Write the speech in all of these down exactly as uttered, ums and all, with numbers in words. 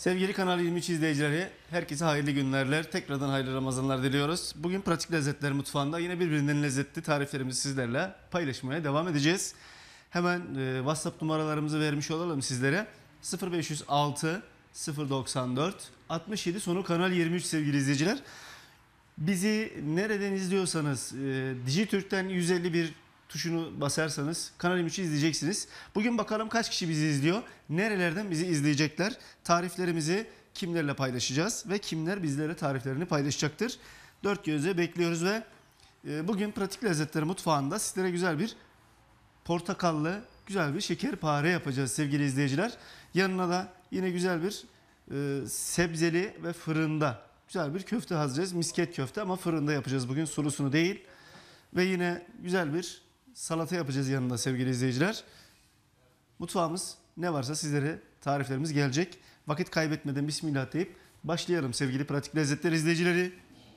Sevgili Kanal yirmi üç izleyicileri, herkese hayırlı günlerler, tekrardan hayırlı Ramazanlar diliyoruz. Bugün Pratik Lezzetler Mutfağı'nda yine birbirinden lezzetli tariflerimizi sizlerle paylaşmaya devam edeceğiz. Hemen e, WhatsApp numaralarımızı vermiş olalım sizlere. sıfır beş yüz altı sıfır doksan dört altmış yedi sonu Kanal yirmi üç sevgili izleyiciler. Bizi nereden izliyorsanız, e, Dijitürk'ten yüz elli bir tuşunu basarsanız Kanal yirmi üçü izleyeceksiniz. Bugün bakalım kaç kişi bizi izliyor, nerelerden bizi izleyecekler, tariflerimizi kimlerle paylaşacağız ve kimler bizlere tariflerini paylaşacaktır. Dört gözle bekliyoruz ve e, bugün Pratik Lezzetler Mutfağı'nda sizlere güzel bir portakallı, güzel bir şekerpare yapacağız sevgili izleyiciler. Yanına da yine güzel bir e, sebzeli ve fırında güzel bir köfte hazırlayacağız. Misket köfte ama fırında yapacağız bugün, sulusunu değil. Ve yine güzel bir salata yapacağız yanında sevgili izleyiciler. Mutfağımız ne varsa sizlere tariflerimiz gelecek. Vakit kaybetmeden bismillah deyip başlayalım sevgili Pratik Lezzetler izleyicileri.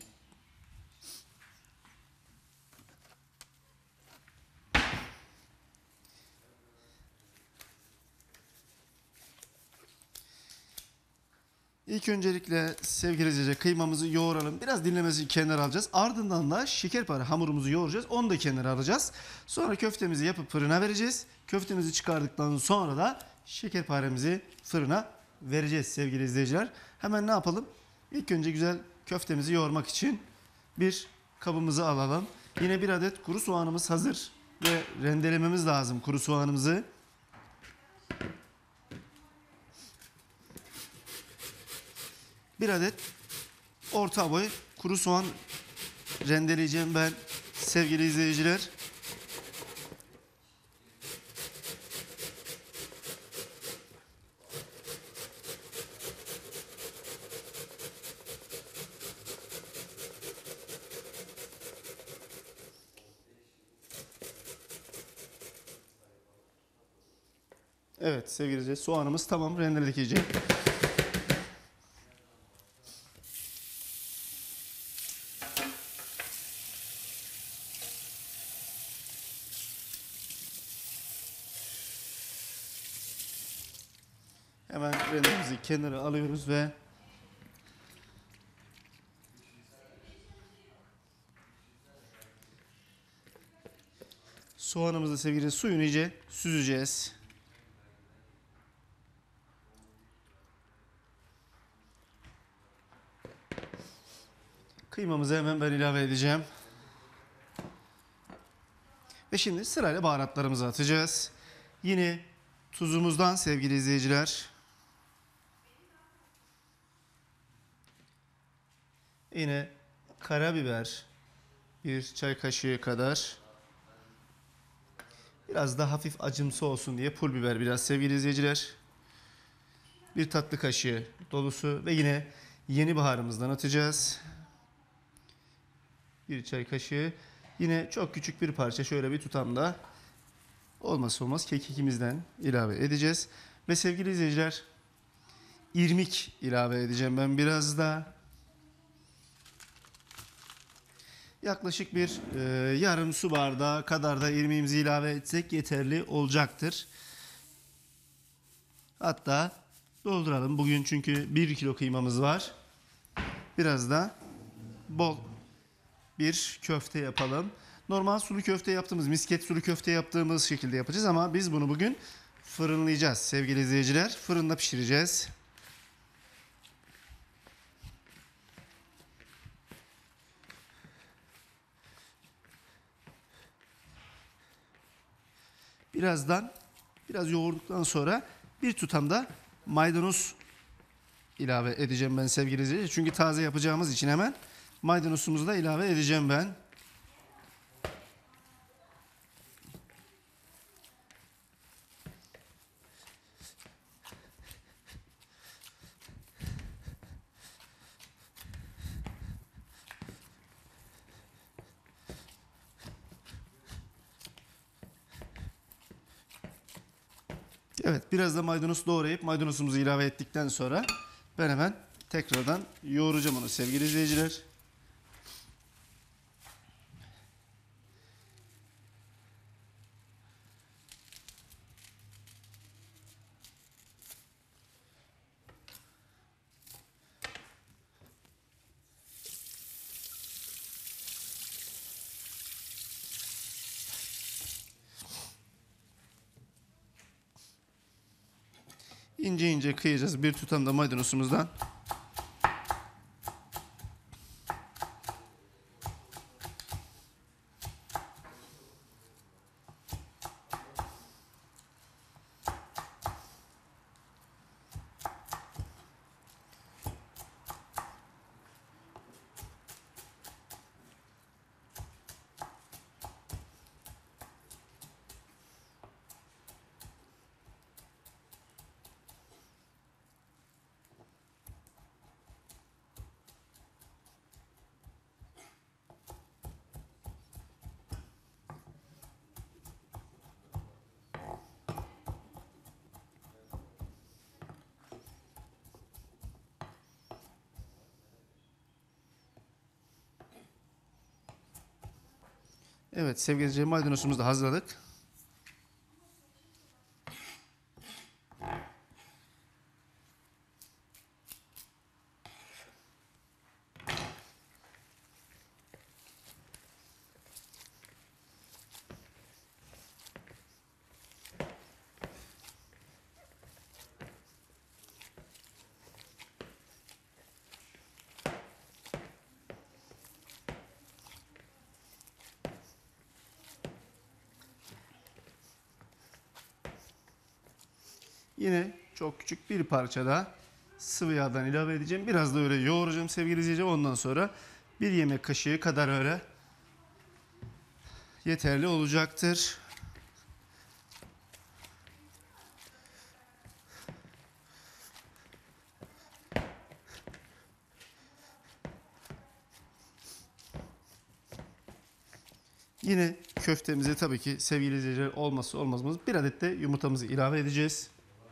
İlk öncelikle sevgili izleyiciler kıymamızı yoğuralım. Biraz dinlemesi kenara alacağız. Ardından da şekerpare hamurumuzu yoğuracağız. Onu da kenara alacağız. Sonra köftemizi yapıp fırına vereceğiz. Köftemizi çıkardıktan sonra da şekerparemizi fırına vereceğiz sevgili izleyiciler. Hemen ne yapalım? İlk önce güzel köftemizi yoğurmak için bir kabımızı alalım. Yine bir adet kuru soğanımız hazır ve rendelememiz lazım kuru soğanımızı. Bir adet orta boy kuru soğan rendeleyeceğim ben sevgili izleyiciler. Evet sevgili izleyiciler, soğanımız tamam, rendeledik iyice. Hemen rendemizi kenara alıyoruz ve soğanımızı sevgili suyunu iyice süzeceğiz. Kıymamızı hemen ben ilave edeceğim. Ve şimdi sırayla baharatlarımızı atacağız. Yine tuzumuzdan sevgili izleyiciler. Yine karabiber bir çay kaşığı kadar. Biraz da hafif acımsı olsun diye pul biber biraz sevgili izleyiciler. Bir tatlı kaşığı dolusu ve yine yeni baharımızdan atacağız. Bir çay kaşığı. Yine çok küçük bir parça, şöyle bir tutamda olmazsa olmaz kekikimizden ilave edeceğiz. Ve sevgili izleyiciler, irmik ilave edeceğim ben biraz da. Yaklaşık bir e, yarım su bardağı kadar da irmiğimizi ilave etsek yeterli olacaktır. Hatta dolduralım bugün çünkü bir kilo kıymamız var. Biraz da bol bir köfte yapalım. Normal sulu köfte yaptığımız, misket sulu köfte yaptığımız şekilde yapacağız ama biz bunu bugün fırınlayacağız sevgili izleyiciler. Fırında pişireceğiz. Birazdan, biraz yoğurduktan sonra bir tutam da maydanoz ilave edeceğim ben sevgili izleyiciler. Çünkü taze yapacağımız için hemen maydanozumuzu da ilave edeceğim ben. Evet, biraz da maydanoz doğrayıp maydanozumuzu ilave ettikten sonra ben hemen tekrardan yoğuracağım onu sevgili izleyiciler. ince ince kıyacağız bir tutam da maydanozumuzdan. Evet sevgili izleyiciler, maydanozumuzu da hazırladık. Yine çok küçük bir parça da sıvı yağdan ilave edeceğim. Biraz da öyle yoğuracağım sevgili izleyiciler. Ondan sonra bir yemek kaşığı kadar öyle yeterli olacaktır. Yine köftemize tabii ki sevgili izleyiciler olmazsa olmazımız bir adet de yumurtamızı ilave edeceğiz.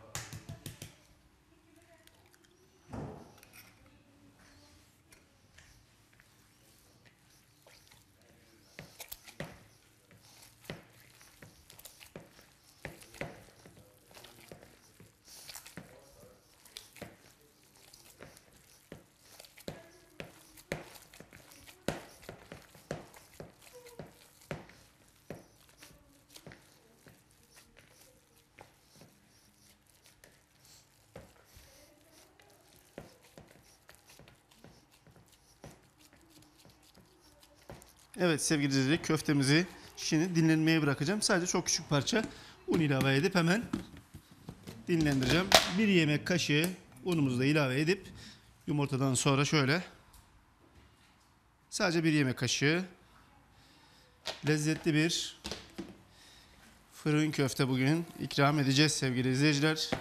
Evet sevgili izleyiciler, köftemizi şimdi dinlenmeye bırakacağım. Sadece çok küçük parça un ilave edip hemen dinlendireceğim. Bir yemek kaşığı unumuzu da ilave edip yumurtadan sonra şöyle sadece bir yemek kaşığı lezzetli bir fırın köfte bugün ikram edeceğiz sevgili izleyiciler.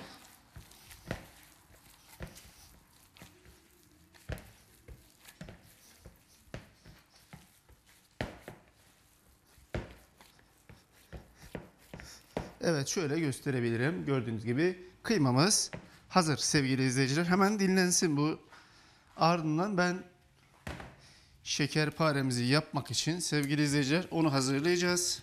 Evet şöyle gösterebilirim. Gördüğünüz gibi kıymamız hazır sevgili izleyiciler. Hemen dinlensin bu. Ardından ben şekerparemizi yapmak için sevgili izleyiciler onu hazırlayacağız.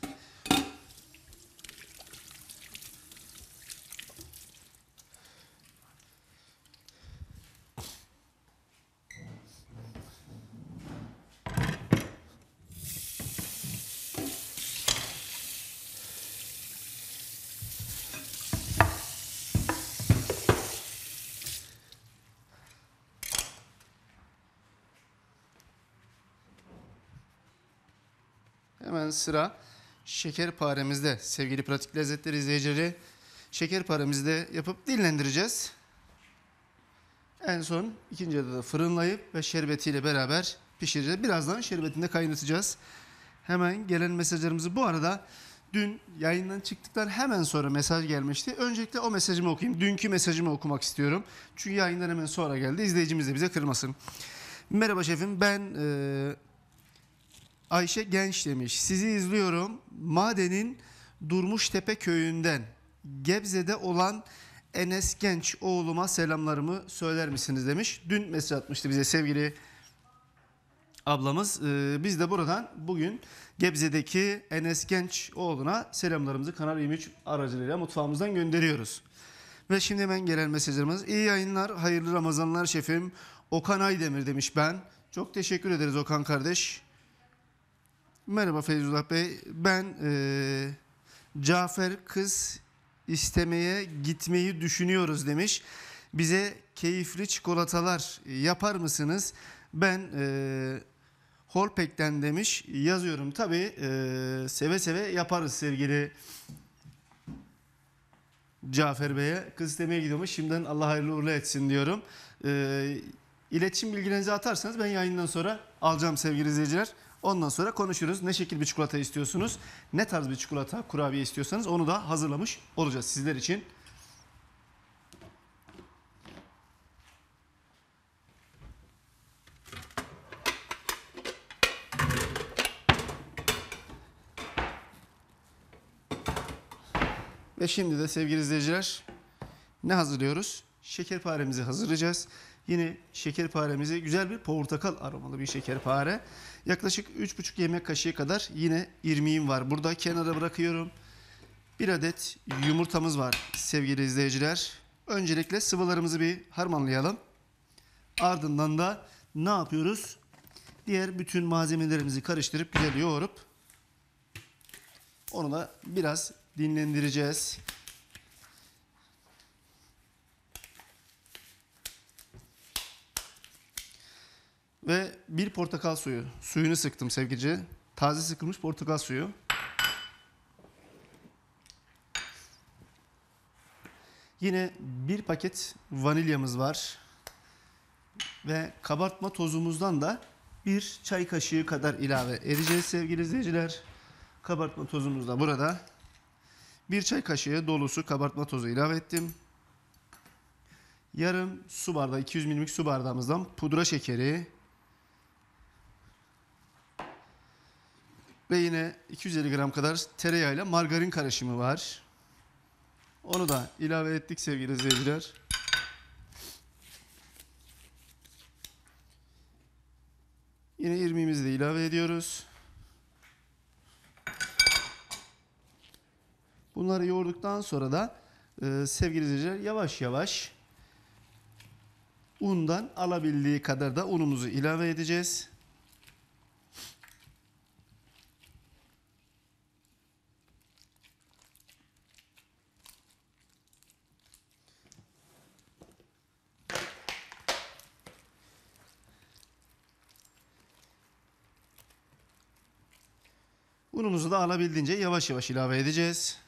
Hemen sıra şekerparemizde sevgili pratik lezzetler izleyicileri. Şekerparemizi de yapıp dinlendireceğiz. En son ikinci adı da fırınlayıp ve şerbetiyle beraber pişireceğiz. Birazdan şerbetini de kaynatacağız. Hemen gelen mesajlarımızı bu arada dün yayından çıktıktan hemen sonra mesaj gelmişti. Öncelikle o mesajımı okuyayım. Dünkü mesajımı okumak istiyorum. Çünkü yayından hemen sonra geldi. İzleyicimiz de bize kırmasın. Merhaba şefim, ben e, Ayşe Genç demiş. Sizi izliyorum. Maden'in Durmuştepe köyünden Gebze'de olan Enes Genç oğluma selamlarımı söyler misiniz demiş. Dün mesaj atmıştı bize sevgili ablamız. Ee, biz de buradan bugün Gebze'deki Enes Genç oğluna selamlarımızı Kanal yirmi üç aracılığıyla mutfağımızdan gönderiyoruz. Ve şimdi hemen gelen mesajlarımız. İyi yayınlar, hayırlı Ramazanlar şefim. Okan Aydemir demiş ben. Çok teşekkür ederiz Okan kardeş. Merhaba Feyzullah Bey. Ben e, Cafer Kız istemeye gitmeyi düşünüyoruz demiş. Bize keyifli çikolatalar yapar mısınız? Ben e, Holpek'ten demiş. Yazıyorum tabii, e, seve seve yaparız sevgili Cafer Bey'e. Kız istemeye gidiyormuş. Şimdiden Allah hayırlı uğurlu etsin diyorum. E, iletişim bilgilerinizi atarsanız ben yayından sonra alacağım sevgili izleyiciler. Ondan sonra konuşuruz. Ne şekil bir çikolata istiyorsunuz? Ne tarz bir çikolata, kurabiye istiyorsanız onu da hazırlamış olacağız sizler için. Ve şimdi de sevgili izleyiciler ne hazırlıyoruz? Şekerparemizi hazırlayacağız. Yine şekerparemizi güzel bir portakal aromalı bir şekerpare. Yaklaşık üç buçuk yemek kaşığı kadar yine irmiğim var. Burada kenara bırakıyorum. Bir adet yumurtamız var sevgili izleyiciler. Öncelikle sıvılarımızı bir harmanlayalım. Ardından da ne yapıyoruz? Diğer bütün malzemelerimizi karıştırıp güzel yoğurup onu da biraz dinlendireceğiz. Ve bir portakal suyu. Suyunu sıktım sevgili. Taze sıkılmış portakal suyu. Yine bir paket vanilyamız var. Ve kabartma tozumuzdan da bir çay kaşığı kadar ilave edeceğiz sevgili izleyiciler. Kabartma tozumuz da burada. Bir çay kaşığı dolusu kabartma tozu ilave ettim. Yarım su bardağı, iki yüz milimlik su bardağımızdan pudra şekeri. Ve yine iki yüz elli gram kadar tereyağıyla margarin karışımı var. Onu da ilave ettik sevgili izleyiciler. Yine irmiğimizi de ilave ediyoruz. Bunları yoğurduktan sonra da e, sevgili izleyiciler yavaş yavaş undan alabildiği kadar da unumuzu ilave edeceğiz. Unumuzu da alabildiğince yavaş yavaş ilave edeceğiz.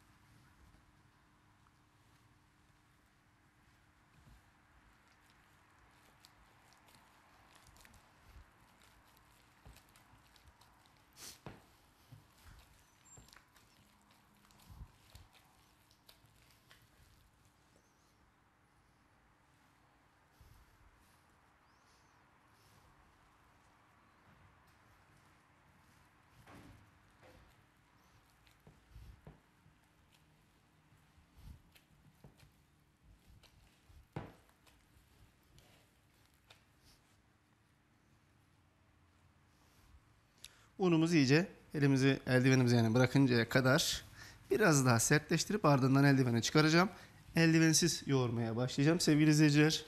Unumuzu iyice elimizi eldivenimize yani bırakıncaya kadar biraz daha sertleştirip ardından eldiveni çıkaracağım. Eldivensiz yoğurmaya başlayacağım sevgili izleyiciler.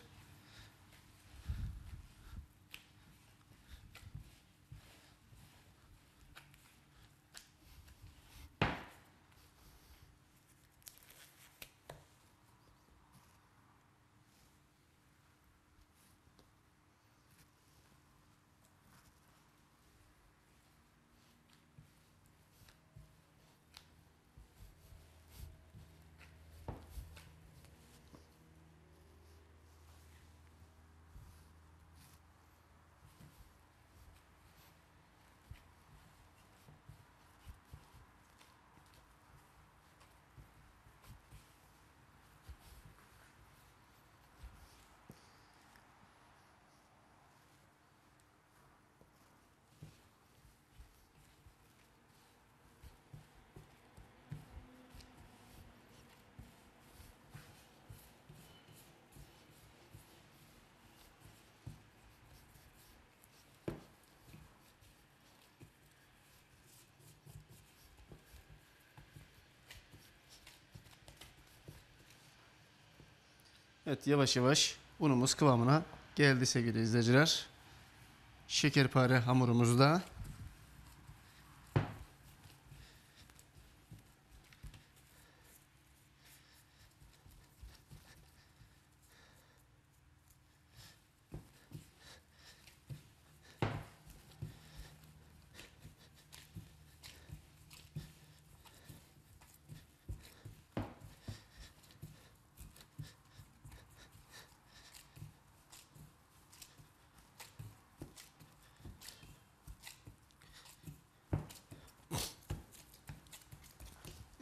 Evet, yavaş yavaş unumuz kıvamına geldi sevgili izleyiciler. Şekerpare hamurumuzu da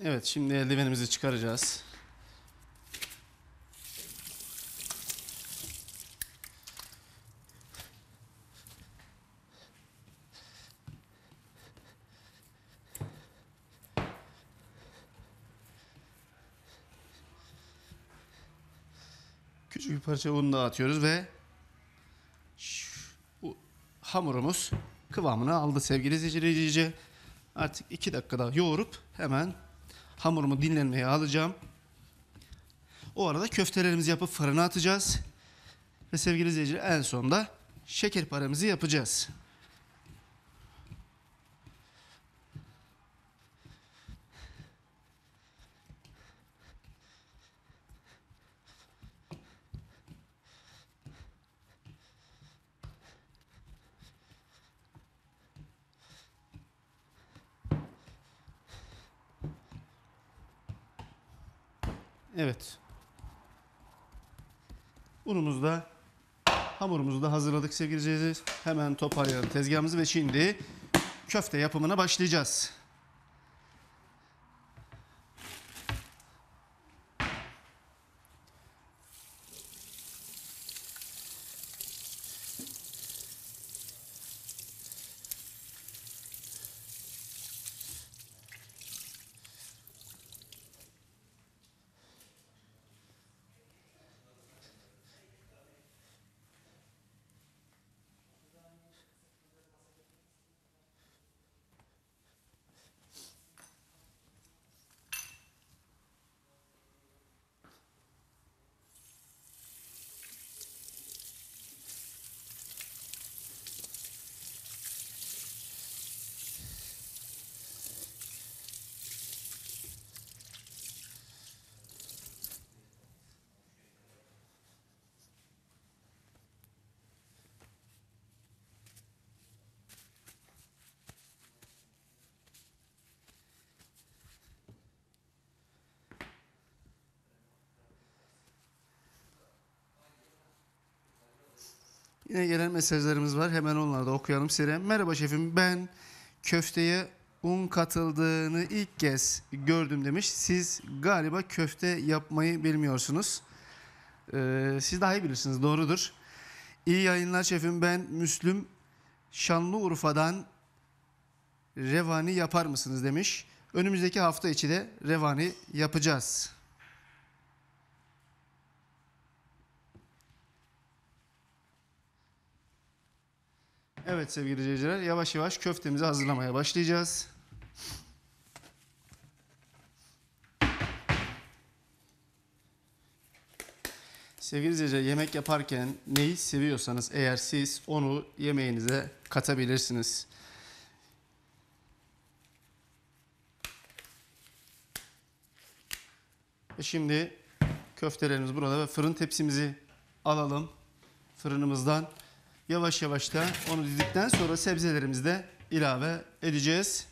Evet, şimdi eldivenimizi çıkaracağız. Küçük bir parça un dağıtıyoruz ve şu, hamurumuz kıvamını aldı sevgili izleyiciler. Artık iki dakikada yoğurup hemen hamurumu dinlenmeye alacağım. O arada köftelerimizi yapıp fırına atacağız. Ve sevgili izleyiciler, en sonunda şekerparemizi yapacağız. Evet. Unumuzu da hamurumuzu da hazırladık sevgili izleyiciler. Hemen toparlayalım tezgahımızı ve şimdi köfte yapımına başlayacağız. Yine gelen mesajlarımız var. Hemen onları da okuyalım size. Merhaba şefim, ben köfteye un katıldığını ilk kez gördüm demiş. Siz galiba köfte yapmayı bilmiyorsunuz. Ee, siz daha iyi bilirsiniz, doğrudur. İyi yayınlar şefim, ben Müslüm, Şanlıurfa'dan revani yapar mısınız demiş. Önümüzdeki hafta içi de revani yapacağız. Evet sevgili izleyiciler, yavaş yavaş köftemizi hazırlamaya başlayacağız. Sevgili izleyiciler, yemek yaparken neyi seviyorsanız eğer siz onu yemeğinize katabilirsiniz. Ve şimdi köftelerimiz burada ve fırın tepsimizi alalım fırınımızdan. Yavaş yavaş da onu dizdikten sonra sebzelerimizi de ilave edeceğiz.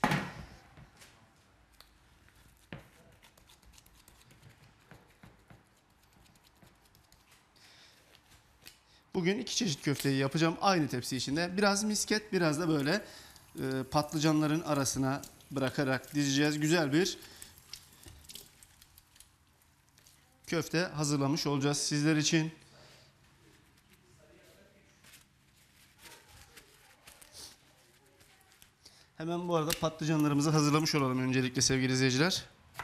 Bugün iki çeşit köfteyi yapacağım aynı tepsi içinde. Biraz misket, biraz da böyle e, patlıcanların arasına bırakarak dizeceğiz. Güzel bir köfte hazırlamış olacağız sizler için. Hemen bu arada patlıcanlarımızı hazırlamış olalım öncelikle sevgili izleyiciler.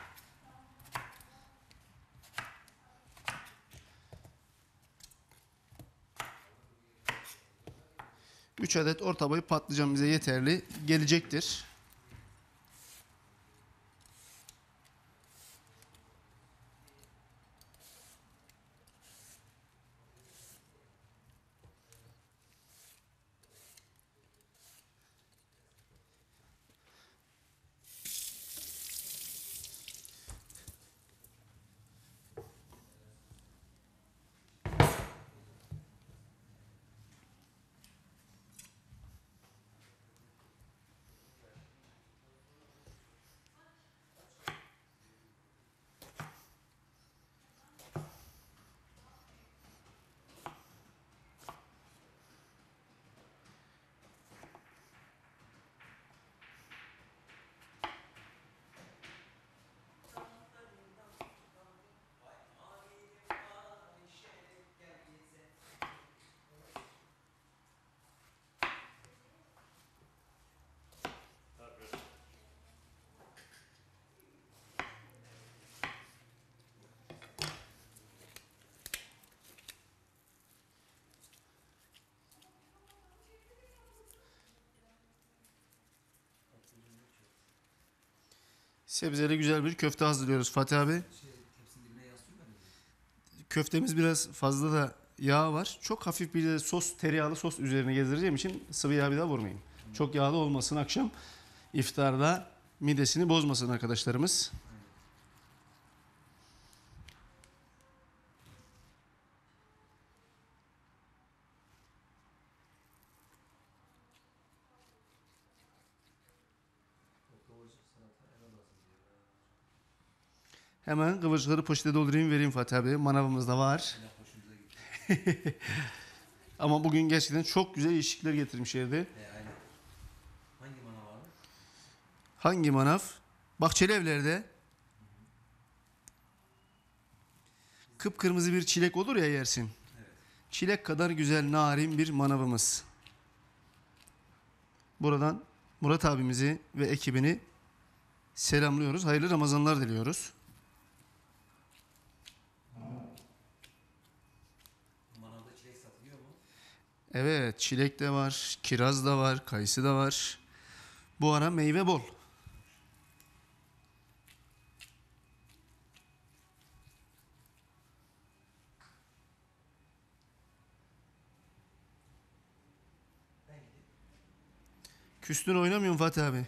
üç adet orta boy patlıcan bize yeterli gelecektir. Sebzeli güzel bir köfte hazırlıyoruz Fatih abi. Şey, hepsini birbirine yaslıyorlar mı? Köftemiz biraz fazla da yağ var. Çok hafif bir de sos, tereyağlı sos üzerine gezdireceğim için sıvı yağ bir daha vurmayayım. Çok yağlı olmasın akşam iftarda midesini bozmasın arkadaşlarımız. Aynen. O kıvırcık salata eve lazım diyor. Hemen kıvırcıkları poşete doldurayım vereyim Fatih abi. Manavımız da var. Hala hoşumuza gitti. Ama bugün gerçekten çok güzel değişiklikler getirmiş evde. He aynen. Hangi manav abi? Hangi manav? Bahçeli Evler'de kıpkırmızı bir çilek olur ya yersin. Evet. Çilek kadar güzel narin bir manavımız. Buradan Murat abimizi ve ekibini selamlıyoruz. Hayırlı Ramazanlar diliyoruz. Manavda çilek satılıyor mu? Evet, çilek de var, kiraz da var, kayısı da var. Bu ara meyve bol. Ben gidip. Küstün oynamıyorsun Fatih abi. He ya.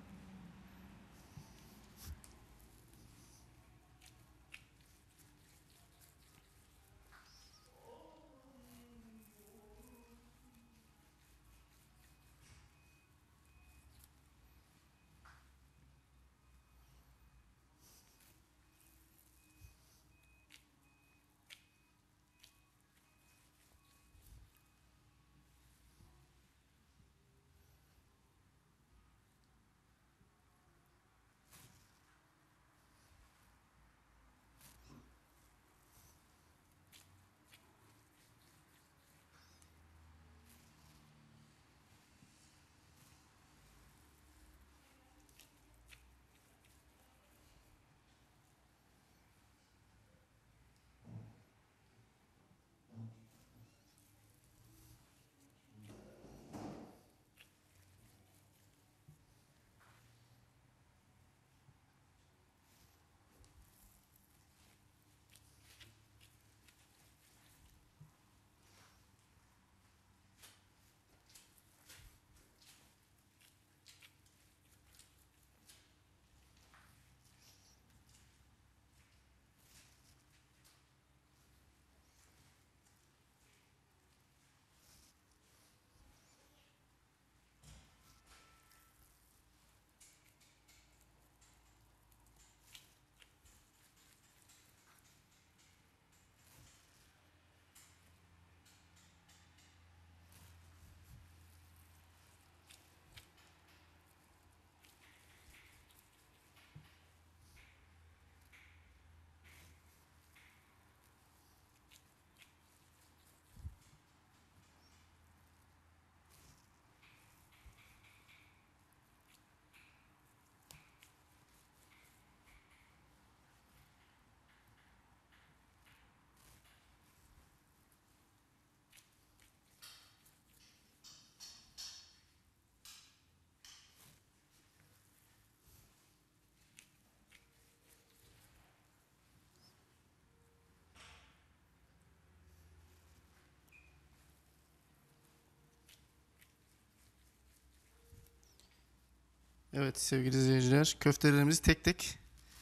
Evet sevgili izleyiciler, köftelerimizi tek tek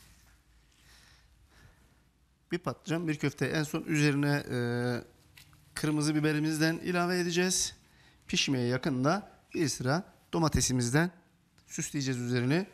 bir patlıcan bir köfte en son üzerine e, kırmızı biberimizden ilave edeceğiz. Pişmeye yakında bir sıra domatesimizden süsleyeceğiz üzerini.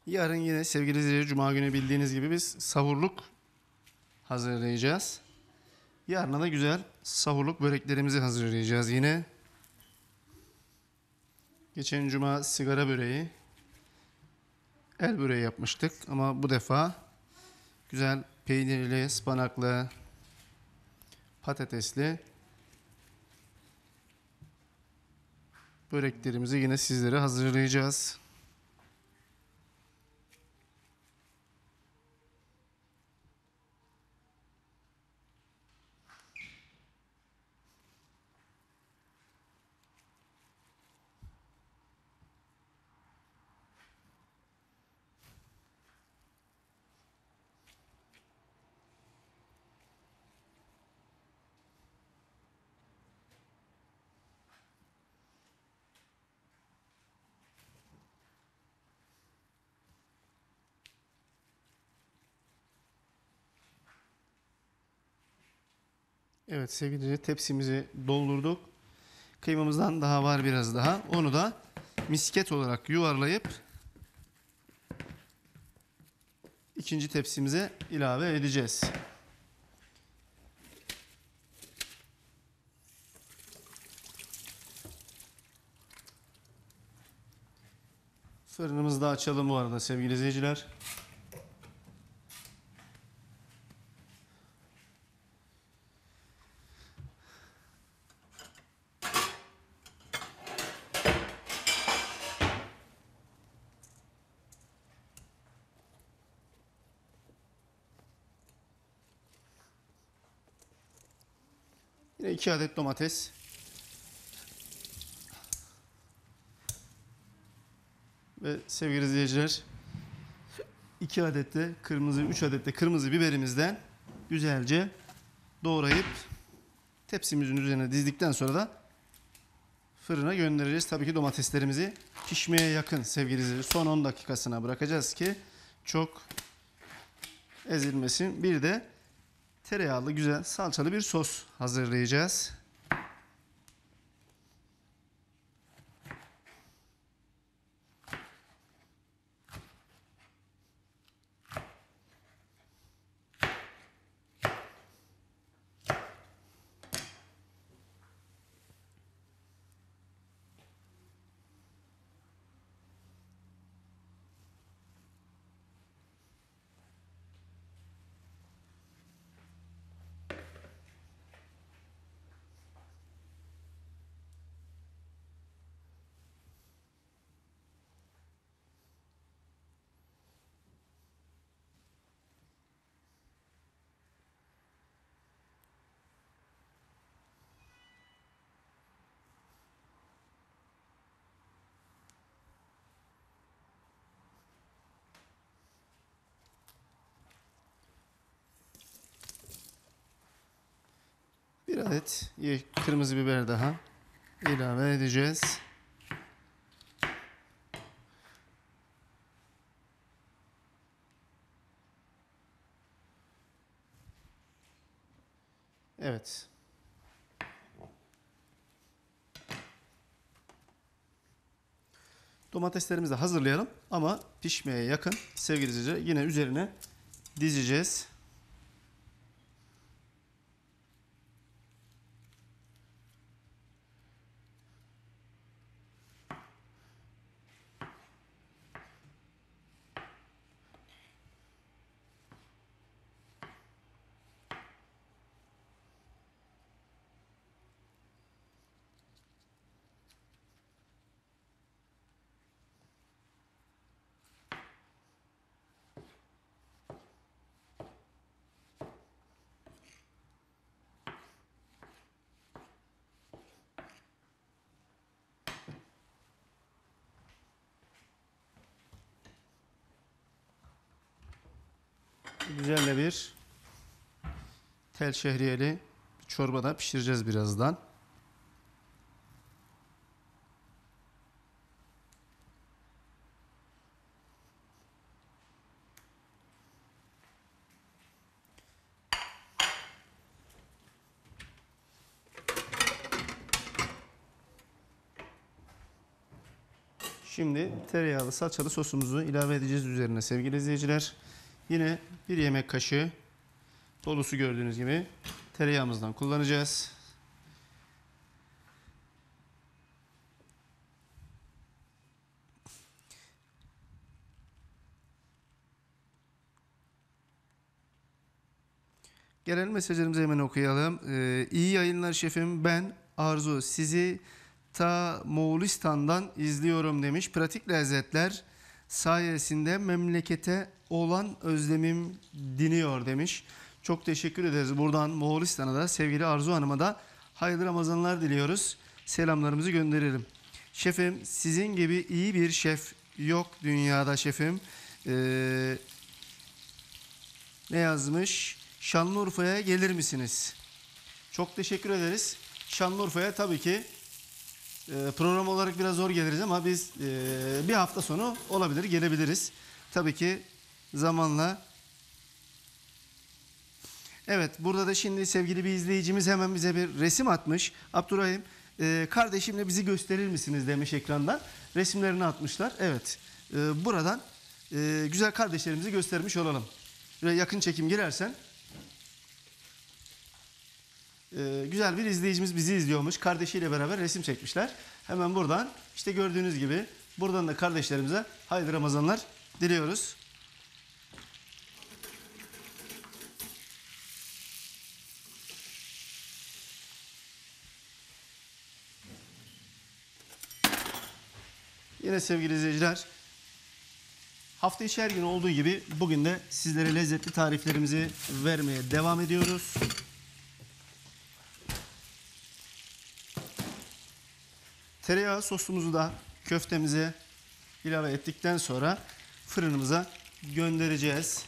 Yarın yine sevgili izleyiciler, Cuma günü bildiğiniz gibi biz sahurluk hazırlayacağız. Yarına da güzel sahurluk böreklerimizi hazırlayacağız yine. Geçen Cuma sigara böreği, el böreği yapmıştık ama bu defa güzel peynirli, ıspanaklı, patatesli böreklerimizi yine sizlere hazırlayacağız. Evet sevgili izleyiciler, tepsimizi doldurduk. Kıymamızdan daha var biraz daha. Onu da misket olarak yuvarlayıp ikinci tepsimize ilave edeceğiz. Fırınımızı da açalım bu arada sevgili izleyiciler. Yine iki adet domates. Ve sevgili izleyiciler, iki adet de kırmızı, üç adet de kırmızı biberimizden güzelce doğrayıp tepsimizin üzerine dizdikten sonra da fırına göndereceğiz. Tabii ki domateslerimizi pişmeye yakın sevgili izleyiciler. Son on dakikasına bırakacağız ki çok ezilmesin. Bir de tereyağlı güzel salçalı bir sos hazırlayacağız. Bir adet kırmızı biber daha ilave edeceğiz. Evet. Domateslerimizi de hazırlayalım ama pişmeye yakın sevgili izleyiciler, yine üzerine dizeceğiz. Güzel de bir tel şehriyeli çorbada pişireceğiz birazdan. Şimdi tereyağlı salçalı sosumuzu ilave edeceğiz üzerine sevgili izleyiciler. Yine bir yemek kaşığı dolusu gördüğünüz gibi tereyağımızdan kullanacağız. Gelen mesajlarımızı hemen okuyalım. Ee, iyi yayınlar şefim. Ben Arzu. Sizi ta Moğolistan'dan izliyorum demiş. Pratik lezzetler sayesinde memlekete olan özlemim diniyor demiş. Çok teşekkür ederiz. Buradan Moğolistan'a da sevgili Arzu Hanım'a da hayırlı Ramazanlar diliyoruz. Selamlarımızı gönderelim. Şefim sizin gibi iyi bir şef yok dünyada şefim. Ee, ne yazmış? Şanlıurfa'ya gelir misiniz? Çok teşekkür ederiz. Şanlıurfa'ya tabii ki e, program olarak biraz zor geliriz ama biz e, bir hafta sonu olabilir, gelebiliriz. Tabii ki zamanla. Evet, burada da şimdi sevgili bir izleyicimiz hemen bize bir resim atmış. Abdurrahim, e, kardeşimle bizi gösterir misiniz demiş ekrandan. Resimlerini atmışlar. Evet, e, buradan e, güzel kardeşlerimizi göstermiş olalım. Böyle yakın çekim girersen. Ee, güzel bir izleyicimiz bizi izliyormuş. Kardeşiyle beraber resim çekmişler. Hemen buradan işte gördüğünüz gibi buradan da kardeşlerimize hayırlı Ramazanlar diliyoruz. Yine sevgili izleyiciler, hafta içi her gün olduğu gibi bugün de sizlere lezzetli tariflerimizi vermeye devam ediyoruz. Tereyağı sosumuzu da köftemize ilave ettikten sonra fırınımıza göndereceğiz.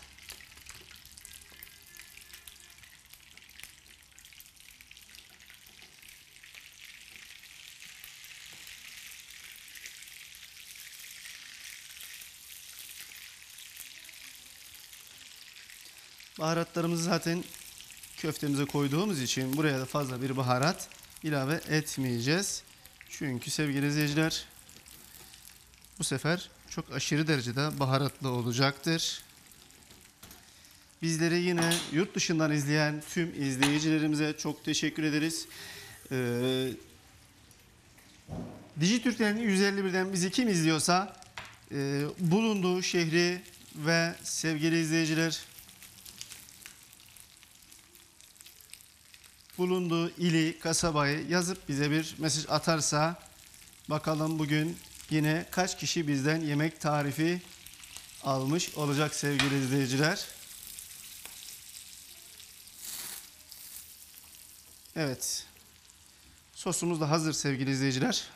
Baharatlarımızı zaten köftemize koyduğumuz için buraya da fazla bir baharat ilave etmeyeceğiz. Çünkü sevgili izleyiciler bu sefer çok aşırı derecede baharatlı olacaktır. Bizleri yine yurt dışından izleyen tüm izleyicilerimize çok teşekkür ederiz. Ee, Dijitürk'ten yüz elli birden bizi kim izliyorsa e, bulunduğu şehri ve sevgili izleyiciler bulunduğu ili, kasabayı yazıp bize bir mesaj atarsa bakalım bugün yine kaç kişi bizden yemek tarifi almış olacak sevgili izleyiciler. Evet. Sosumuz da hazır sevgili izleyiciler.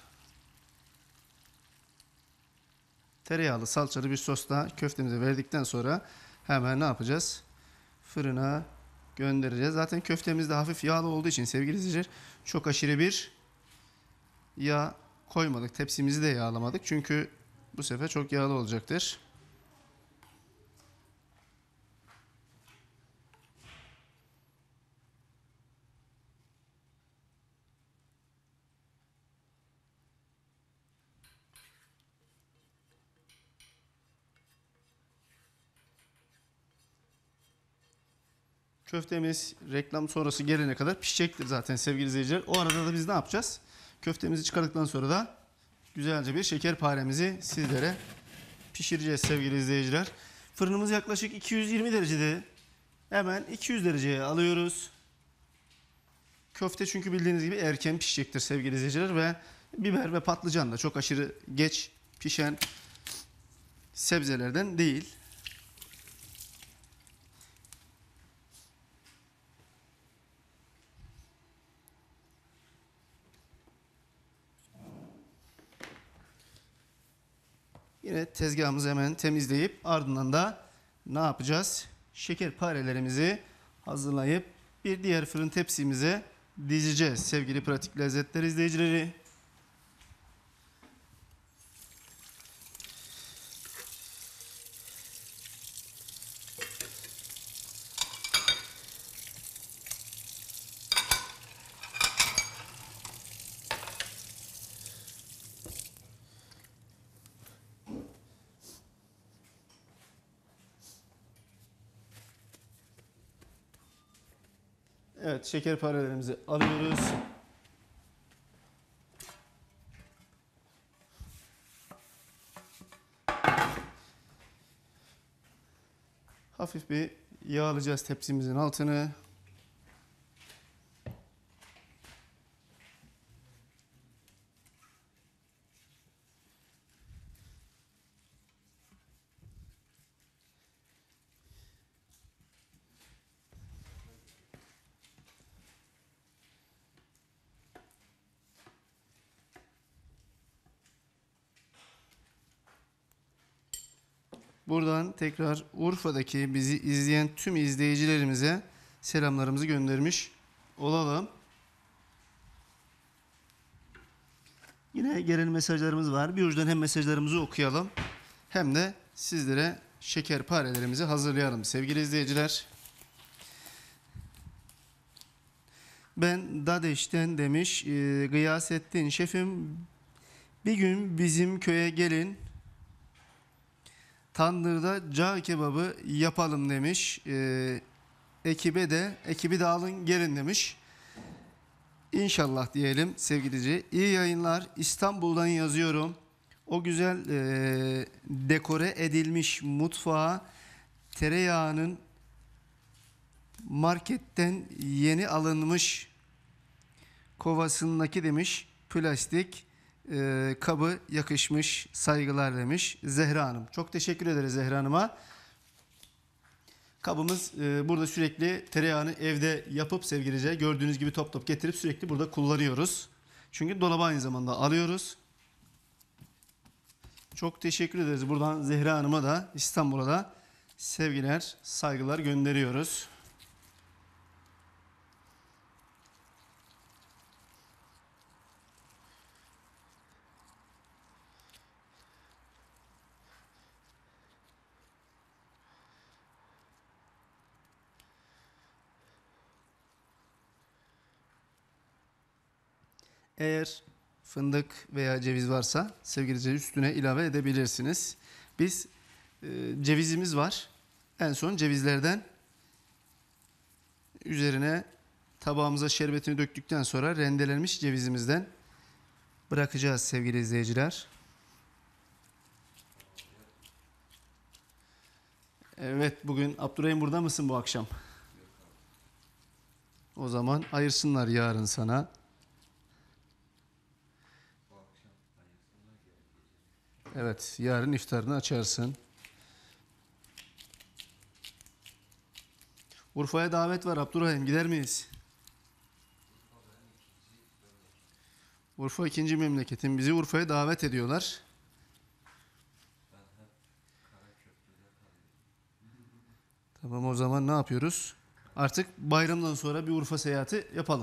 Tereyağlı salçalı bir sosla köftemize verdikten sonra hemen ne yapacağız? Fırına göndereceğiz. Zaten köftemiz de hafif yağlı olduğu için sevgili izleyiciler çok aşırı bir yağ koymadık. Tepsimizi de yağlamadık. Çünkü bu sefer çok yağlı olacaktır. Köftemiz reklam sonrası gelene kadar pişecektir zaten sevgili izleyiciler. O arada da biz ne yapacağız? Köftemizi çıkardıktan sonra da güzelce bir şekerparemizi sizlere pişireceğiz sevgili izleyiciler. Fırınımız yaklaşık iki yüz yirmi derecede. Hemen iki yüz dereceye alıyoruz. Köfte çünkü bildiğiniz gibi erken pişecektir sevgili izleyiciler ve biber ve patlıcan da çok aşırı geç pişen sebzelerden değil. Yine tezgahımızı hemen temizleyip ardından da ne yapacağız? Şekerparelerimizi hazırlayıp bir diğer fırın tepsimize dizeceğiz sevgili pratik lezzetler izleyicileri. Evet, şekerparelerimizi alıyoruz. Hafif bir yağlayacağız tepsimizin altını. Buradan tekrar Urfa'daki bizi izleyen tüm izleyicilerimize selamlarımızı göndermiş olalım. Yine gelen mesajlarımız var. Bir ucudan hem mesajlarımızı okuyalım hem de sizlere şekerparelerimizi hazırlayalım sevgili izleyiciler. Ben Dadeş'ten demiş, e, Gıyasettin şefim, bir gün bizim köye gelin, tandırda cağ kebabı yapalım demiş. E, ekibe de, ekibi de alın gelin demiş. İnşallah diyelim sevgili. İyi yayınlar. İstanbul'dan yazıyorum. O güzel e, dekore edilmiş mutfağa tereyağının marketten yeni alınmış kovasındaki demiş plastik e, kabı yakışmış, saygılar demiş Zehra Hanım. Çok teşekkür ederiz Zehra Hanım'a. Kabımız e, burada sürekli tereyağını evde yapıp sevgilice gördüğünüz gibi top top getirip sürekli burada kullanıyoruz. Çünkü dolaba aynı zamanda alıyoruz. Çok teşekkür ederiz. Buradan Zehra Hanım'a da İstanbul'a da sevgiler, saygılar gönderiyoruz. Eğer fındık veya ceviz varsa sevgili üstüne ilave edebilirsiniz. Biz e, cevizimiz var. En son cevizlerden üzerine tabağımıza şerbetini döktükten sonra rendelenmiş cevizimizden bırakacağız sevgili izleyiciler. Evet, bugün Abdurrahim burada mısın bu akşam? O zaman ayırsınlar yarın sana. Evet, yarın iftarını açarsın. Urfa'ya davet var Abdurrahim, gider miyiz? Urfa ikinci memleketim. Bizi Urfa'ya davet ediyorlar. Tamam, o zaman ne yapıyoruz? Artık bayramdan sonra bir Urfa seyahati yapalım.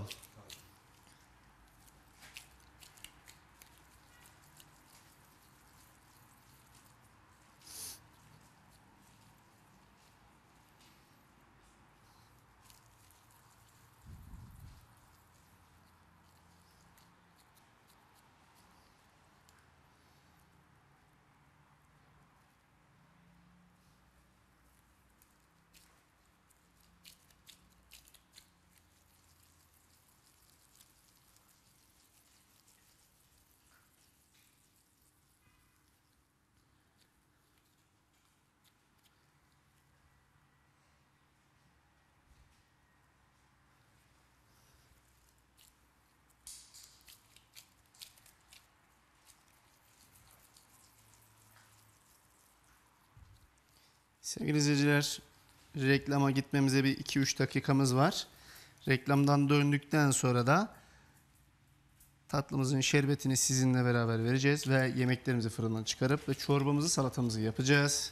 Sevgili izleyiciler, reklama gitmemize bir iki üç dakikamız var. Reklamdan döndükten sonra da tatlımızın şerbetini sizinle beraber vereceğiz ve yemeklerimizi fırından çıkarıp ve çorbamızı, salatamızı yapacağız.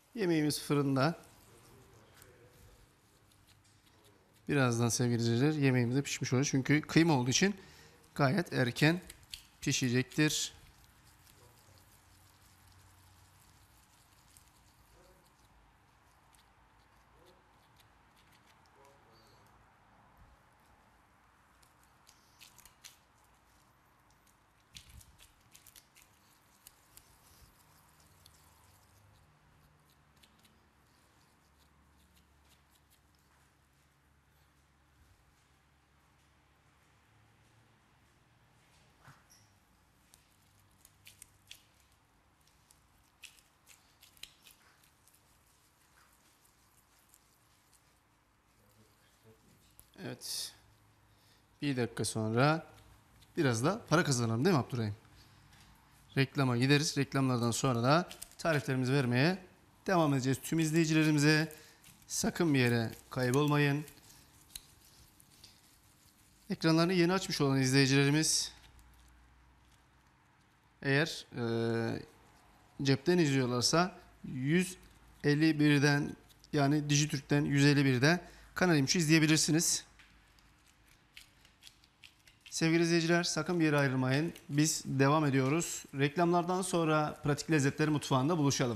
Yemeğimiz fırında. Birazdan sevgili izleyiciler yemeğimiz de pişmiş olur. Çünkü kıyma olduğu için gayet erken pişecektir. Evet. Bir dakika sonra biraz da para kazanalım değil mi Abdurrahim? Reklama gideriz. Reklamlardan sonra da tariflerimizi vermeye devam edeceğiz. Tüm izleyicilerimize sakın bir yere kaybolmayın. Ekranlarını yeni açmış olan izleyicilerimiz eğer e, cepten izliyorlarsa yüz elli birden yani Dijitürk'ten yüz elli birde Kanal İmçi izleyebilirsiniz. Sevgili izleyiciler sakın bir yere ayrılmayın. Biz devam ediyoruz. Reklamlardan sonra Pratik Lezzetleri Mutfağı'nda buluşalım.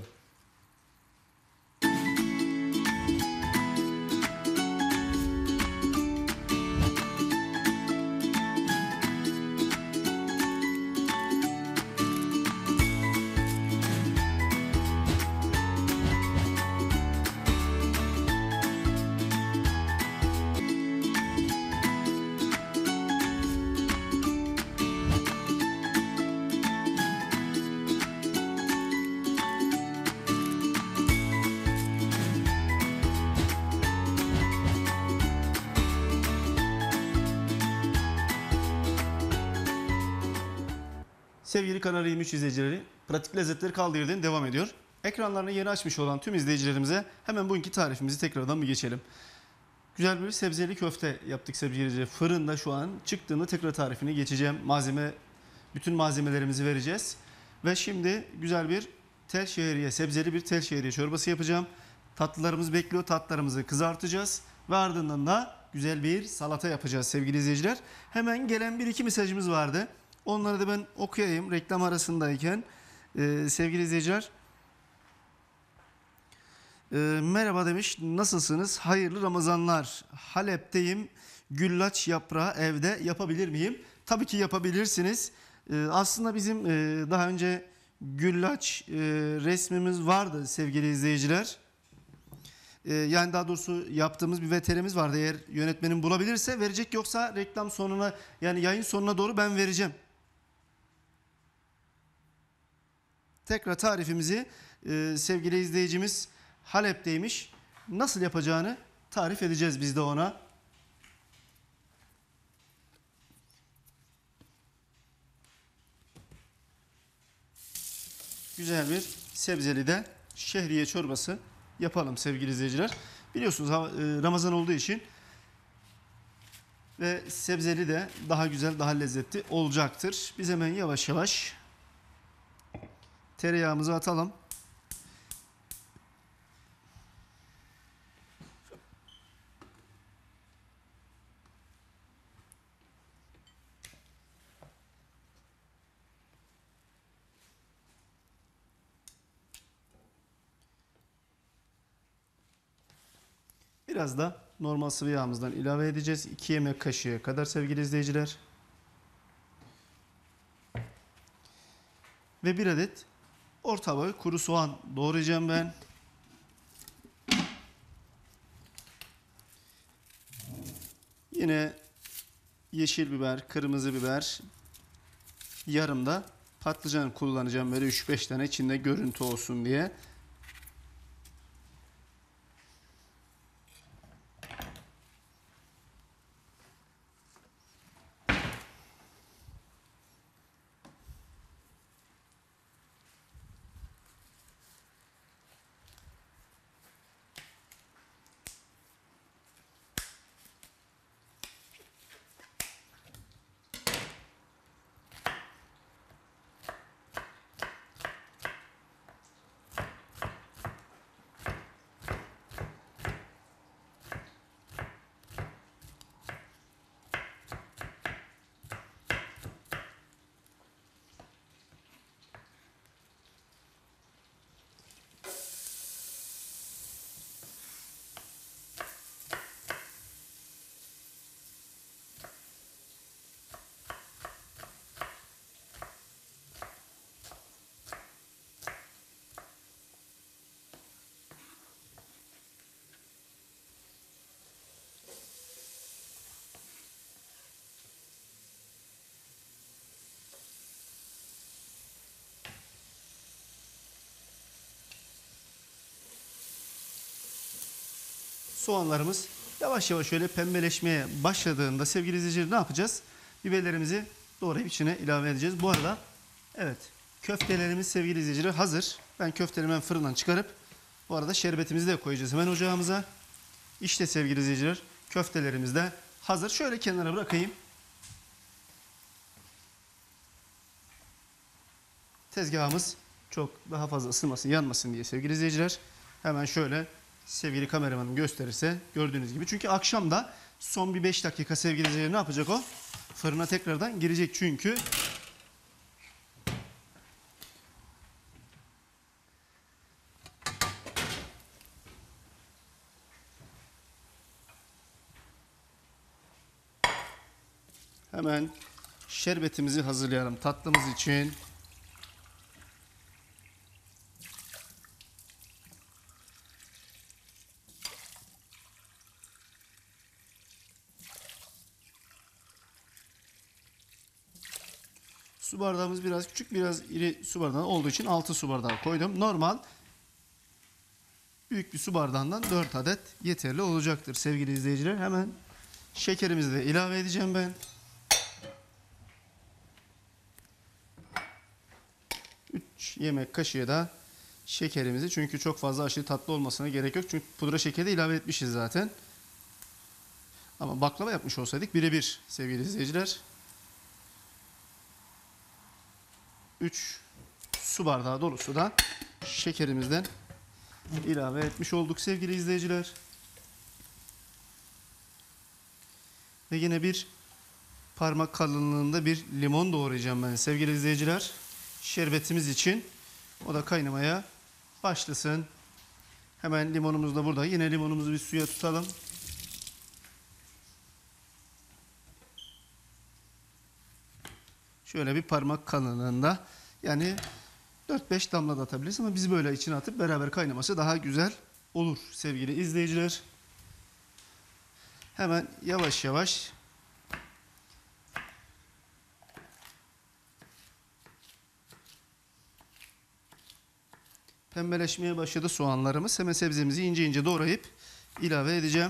Sevgili Kanal yirmi üç izleyicileri, Pratik Lezzetleri kaldığı yerden devam ediyor. Ekranlarını yeni açmış olan tüm izleyicilerimize hemen bugünkü tarifimizi tekrardan bir geçelim. Güzel bir sebzeli köfte yaptık sevgili izleyiciler. Fırında şu an çıktığını tekrar tarifini geçeceğim. Malzeme, bütün malzemelerimizi vereceğiz. Ve şimdi güzel bir tel şehriye, sebzeli bir tel şehriye çorbası yapacağım. Tatlılarımız bekliyor. Tatlılarımızı kızartacağız. Ve ardından da güzel bir salata yapacağız sevgili izleyiciler. Hemen gelen bir iki mesajımız vardı. Onları da ben okuyayım reklam arasındayken. Ee, sevgili izleyiciler. Ee, merhaba demiş. Nasılsınız? Hayırlı Ramazanlar. Halep'teyim. Güllaç yaprağı evde yapabilir miyim? Tabii ki yapabilirsiniz. Ee, aslında bizim e, daha önce güllaç e, resmimiz vardı sevgili izleyiciler. Ee, yani daha doğrusu yaptığımız bir veterimiz vardı. Eğer yönetmenim bulabilirse verecek, yoksa reklam sonuna yani yayın sonuna doğru ben vereceğim. Tekrar tarifimizi e, sevgili izleyicimiz Halep'teymiş. Nasıl yapacağını tarif edeceğiz biz de ona. Güzel bir sebzeli de şehriye çorbası yapalım sevgili izleyiciler. Biliyorsunuz Ramazan olduğu için ve sebzeli de daha güzel, daha lezzetli olacaktır. Biz hemen yavaş yavaş tereyağımızı atalım. Biraz da normal sıvı yağımızdan ilave edeceğiz. iki yemek kaşığı kadar sevgili izleyiciler. Ve bir adet orta boy kuru soğan doğrayacağım ben. Yine yeşil biber, kırmızı biber, yarım da patlıcan kullanacağım. Böyle üç beş tane içinde görüntü olsun diye. soğanlarımız yavaş yavaş şöyle pembeleşmeye başladığında sevgili izleyiciler ne yapacağız? Biberlerimizi doğrayıp içine ilave edeceğiz. Bu arada evet, köftelerimiz sevgili izleyiciler hazır. Ben köftelerimi hemen fırından çıkarıp bu arada şerbetimizi de koyacağız hemen ocağımıza. İşte sevgili izleyiciler köftelerimiz de hazır. Şöyle kenara bırakayım. Tezgahımız çok daha fazla ısınmasın, yanmasın diye sevgili izleyiciler. Hemen şöyle sevgili kameramanım gösterirse gördüğünüz gibi. Çünkü akşam da son bir beş dakika sevgili izleyiciler ne yapacak o? Fırına tekrardan girecek çünkü. Hemen şerbetimizi hazırlayalım tatlımız için. Su bardağımız biraz küçük, biraz iri su bardağı olduğu için altı su bardağı koydum. Normal büyük bir su bardağından dört adet yeterli olacaktır sevgili izleyiciler. Hemen şekerimizi de ilave edeceğim ben. üç yemek kaşığı da şekerimizi, çünkü çok fazla aşırı tatlı olmasına gerek yok. Çünkü pudra şekeri de ilave etmişiz zaten. Ama baklava yapmış olsaydık birebir sevgili izleyiciler. üç su bardağı dolusu da şekerimizden ilave etmiş olduk sevgili izleyiciler. Ve yine bir parmak kalınlığında bir limon doğrayacağım ben sevgili izleyiciler. Şerbetimiz için. O da kaynamaya başlasın. Hemen limonumuz da burada. Yine limonumuzu bir suya tutalım. Şöyle bir parmak kalınlığında. Yani dört beş damla da atabiliriz ama biz böyle içine atıp beraber kaynaması daha güzel olur sevgili izleyiciler. Hemen yavaş yavaş pembeleşmeye başladı soğanlarımız. Hemen sebzemizi ince ince doğrayıp ilave edeceğim.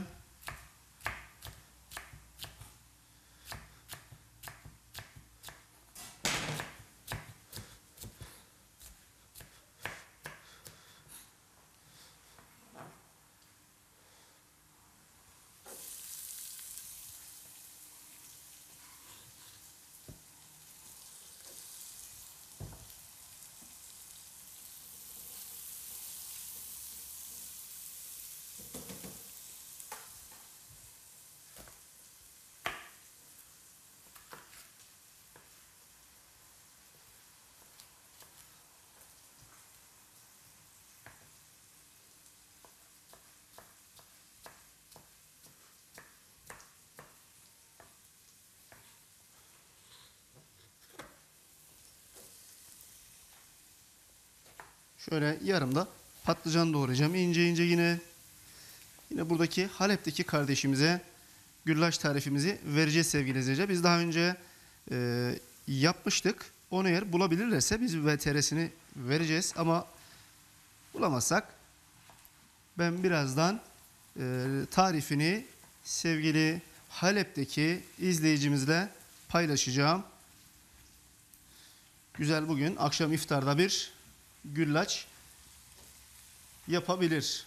Şöyle yarım da patlıcan doğrayacağım. İnce ince yine. Yine buradaki Halep'teki kardeşimize güllaç tarifimizi vereceğiz sevgili izleyiciler. Biz daha önce e, yapmıştık. Onu eğer bulabilirlerse biz V T R'sini vereceğiz. Ama bulamazsak ben birazdan e, tarifini sevgili Halep'teki izleyicimizle paylaşacağım. Güzel, bugün akşam iftarda bir güllaç yapabilir.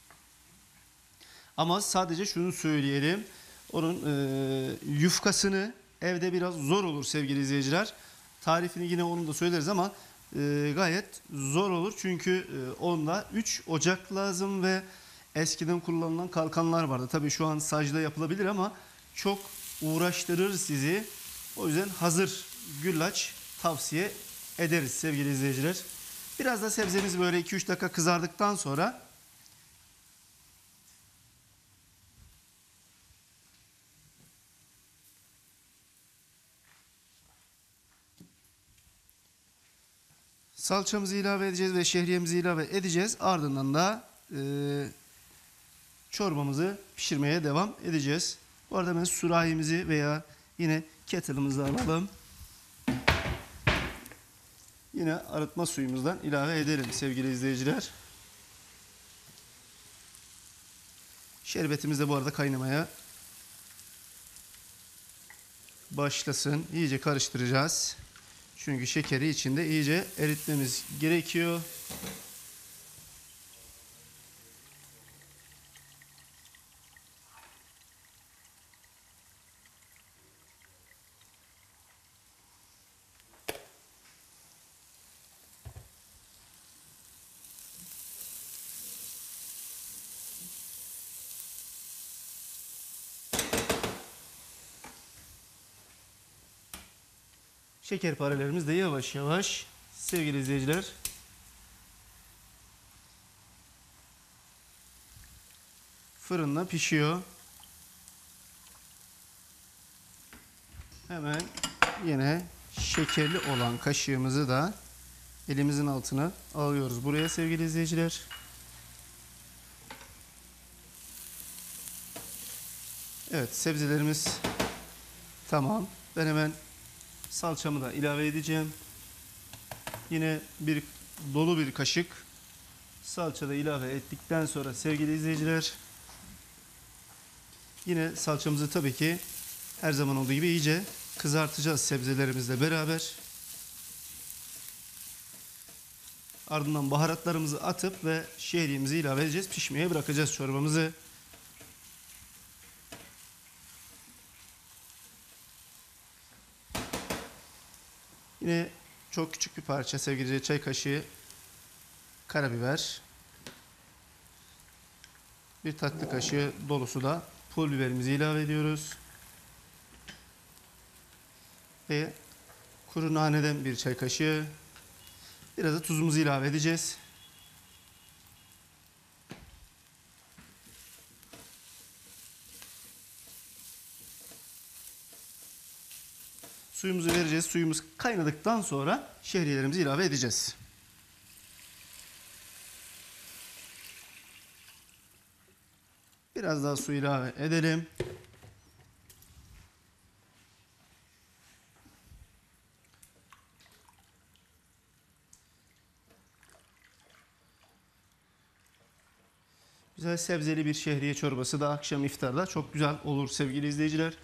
Ama sadece şunu söyleyelim. Onun e, yufkasını evde biraz zor olur sevgili izleyiciler. Tarifini yine onun da söyleriz ama e, gayet zor olur. Çünkü e, onda üç ocak lazım ve eskiden kullanılan kalkanlar vardı. Tabii şu an sacda yapılabilir ama çok uğraştırır sizi. O yüzden hazır güllaç tavsiye ederiz sevgili izleyiciler. Biraz da sebzemiz böyle iki üç dakika kızardıktan sonra salçamızı ilave edeceğiz ve şehriyemizi ilave edeceğiz. Ardından da e, çorbamızı pişirmeye devam edeceğiz. Bu arada ben sürahimizi veya yine kettle'ımızı alalım. Yine arıtma suyumuzdan ilave edelim sevgili izleyiciler. Şerbetimiz de bu arada kaynamaya başlasın. İyice karıştıracağız. Çünkü şekeri içinde iyice eritmemiz gerekiyor. Şekerparelerimiz de yavaş yavaş sevgili izleyiciler fırında pişiyor. Hemen yine şekerli olan kaşığımızı da elimizin altına alıyoruz buraya sevgili izleyiciler. Evet, sebzelerimiz tamam. Ben hemen salçamı da ilave edeceğim. Yine bir dolu bir kaşık salça da ilave ettikten sonra sevgili izleyiciler yine salçamızı tabii ki her zaman olduğu gibi iyice kızartacağız sebzelerimizle beraber. Ardından baharatlarımızı atıp ve şehriyemizi ilave edeceğiz. Pişmeye bırakacağız çorbamızı. Yine çok küçük bir parça sevgili çay kaşığı karabiber. Bir tatlı kaşığı dolusu da pul biberimizi ilave ediyoruz. Ve kuru naneden bir çay kaşığı. Biraz da tuzumuzu ilave edeceğiz. Suyumuzu vereceğiz. Suyumuz kaynadıktan sonra şehriyelerimizi ilave edeceğiz. Biraz daha su ilave edelim. Güzel sebzeli bir şehriye çorbası da akşam iftarda çok güzel olur sevgili izleyiciler.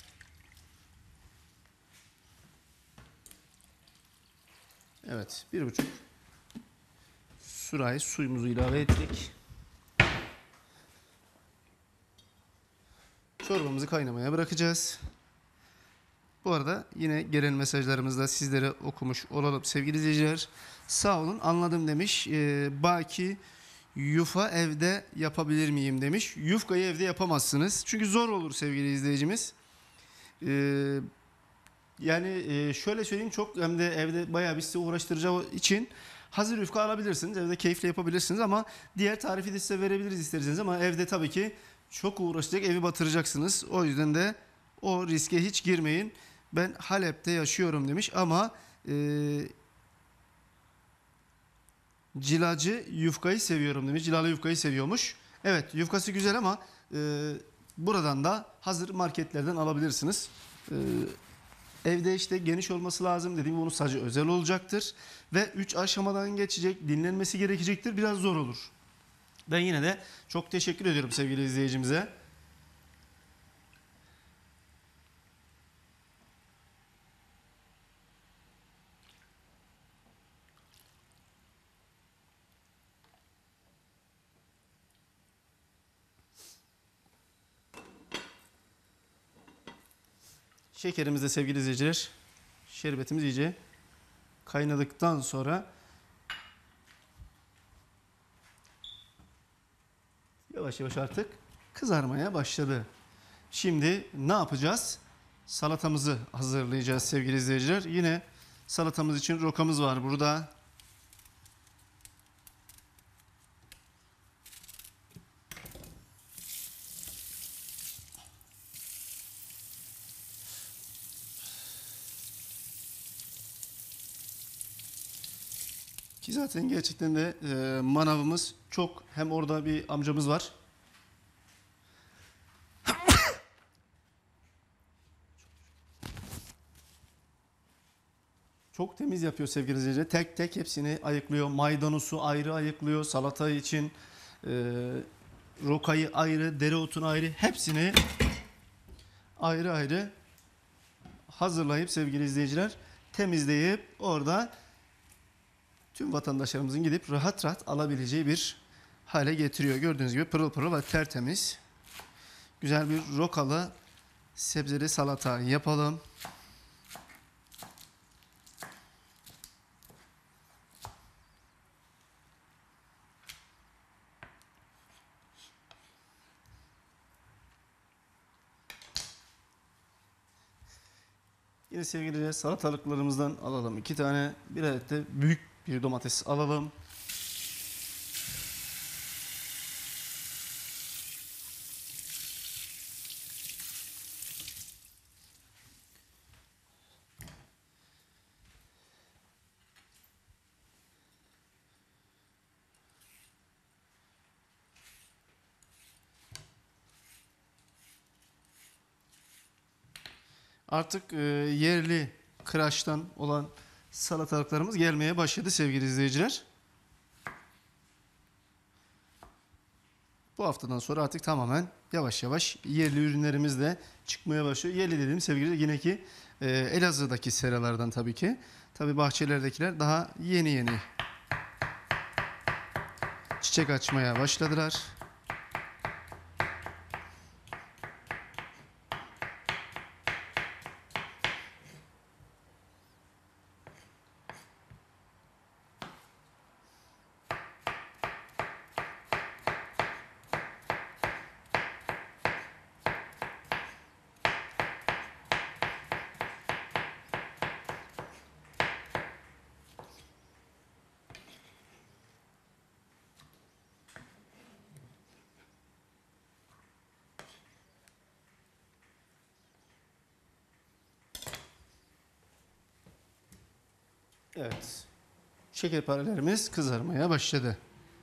Evet, bir buçuk sürahi suyumuzu ilave ettik. Çorbamızı kaynamaya bırakacağız. Bu arada yine gelen mesajlarımızda sizlere okumuş olalım sevgili izleyiciler. Sağ olun, anladım demiş. Ee, Baki yufa evde yapabilir miyim demiş. Yufkayı evde yapamazsınız. Çünkü zor olur sevgili izleyicimiz. Ee, yani e, şöyle söyleyeyim, çok hem de evde bayağı bir size uğraştıracağı için hazır yufka alabilirsiniz. Evde keyifle yapabilirsiniz ama diğer tarifi de size verebiliriz isterseniz ama evde tabii ki çok uğraşacak, evi batıracaksınız. O yüzden de o riske hiç girmeyin. Ben Halep'te yaşıyorum demiş ama e, cilacı yufkayı seviyorum demiş. Cilalı yufkayı seviyormuş. Evet, yufkası güzel ama e, buradan da hazır marketlerden alabilirsiniz. E, evde işte geniş olması lazım. Dediğim gibi bunun sadece özel olacaktır. Ve üç aşamadan geçecek, dinlenmesi gerekecektir. Biraz zor olur. Ben yine de çok teşekkür ediyorum sevgili izleyicimize. Şekerimiz de sevgili izleyiciler, şerbetimiz iyice kaynadıktan sonra yavaş yavaş artık kızarmaya başladı. Şimdi ne yapacağız? Salatamızı hazırlayacağız sevgili izleyiciler. Yine salatamız için rokamız var burada. Ki zaten gerçekten de e, manavımız çok. Hem orada bir amcamız var. Çok temiz yapıyor sevgili izleyiciler. Tek tek hepsini ayıklıyor. Maydanozu ayrı ayıklıyor. Salata için e, rokayı ayrı, dereotunu ayrı, hepsini ayrı ayrı hazırlayıp sevgili izleyiciler temizleyip orada tüm vatandaşlarımızın gidip rahat rahat alabileceği bir hale getiriyor. Gördüğünüz gibi pırıl pırıl ve tertemiz. Güzel bir rokalı sebzeli salata yapalım. Yine sevgili salatalıklarımızdan alalım. iki tane, bir adet de büyük bir domates alalım. Artık e, yerli kıraçtan olan salatalıklarımız gelmeye başladı sevgili izleyiciler. Bu haftadan sonra artık tamamen yavaş yavaş yerli ürünlerimiz de çıkmaya başlıyor. Yerli dediğim sevgili yine ki e, Elazığ'daki seralardan tabii ki. Tabii bahçelerdekiler daha yeni yeni çiçek açmaya başladılar. Evet. Şekerparelerimiz kızarmaya başladı.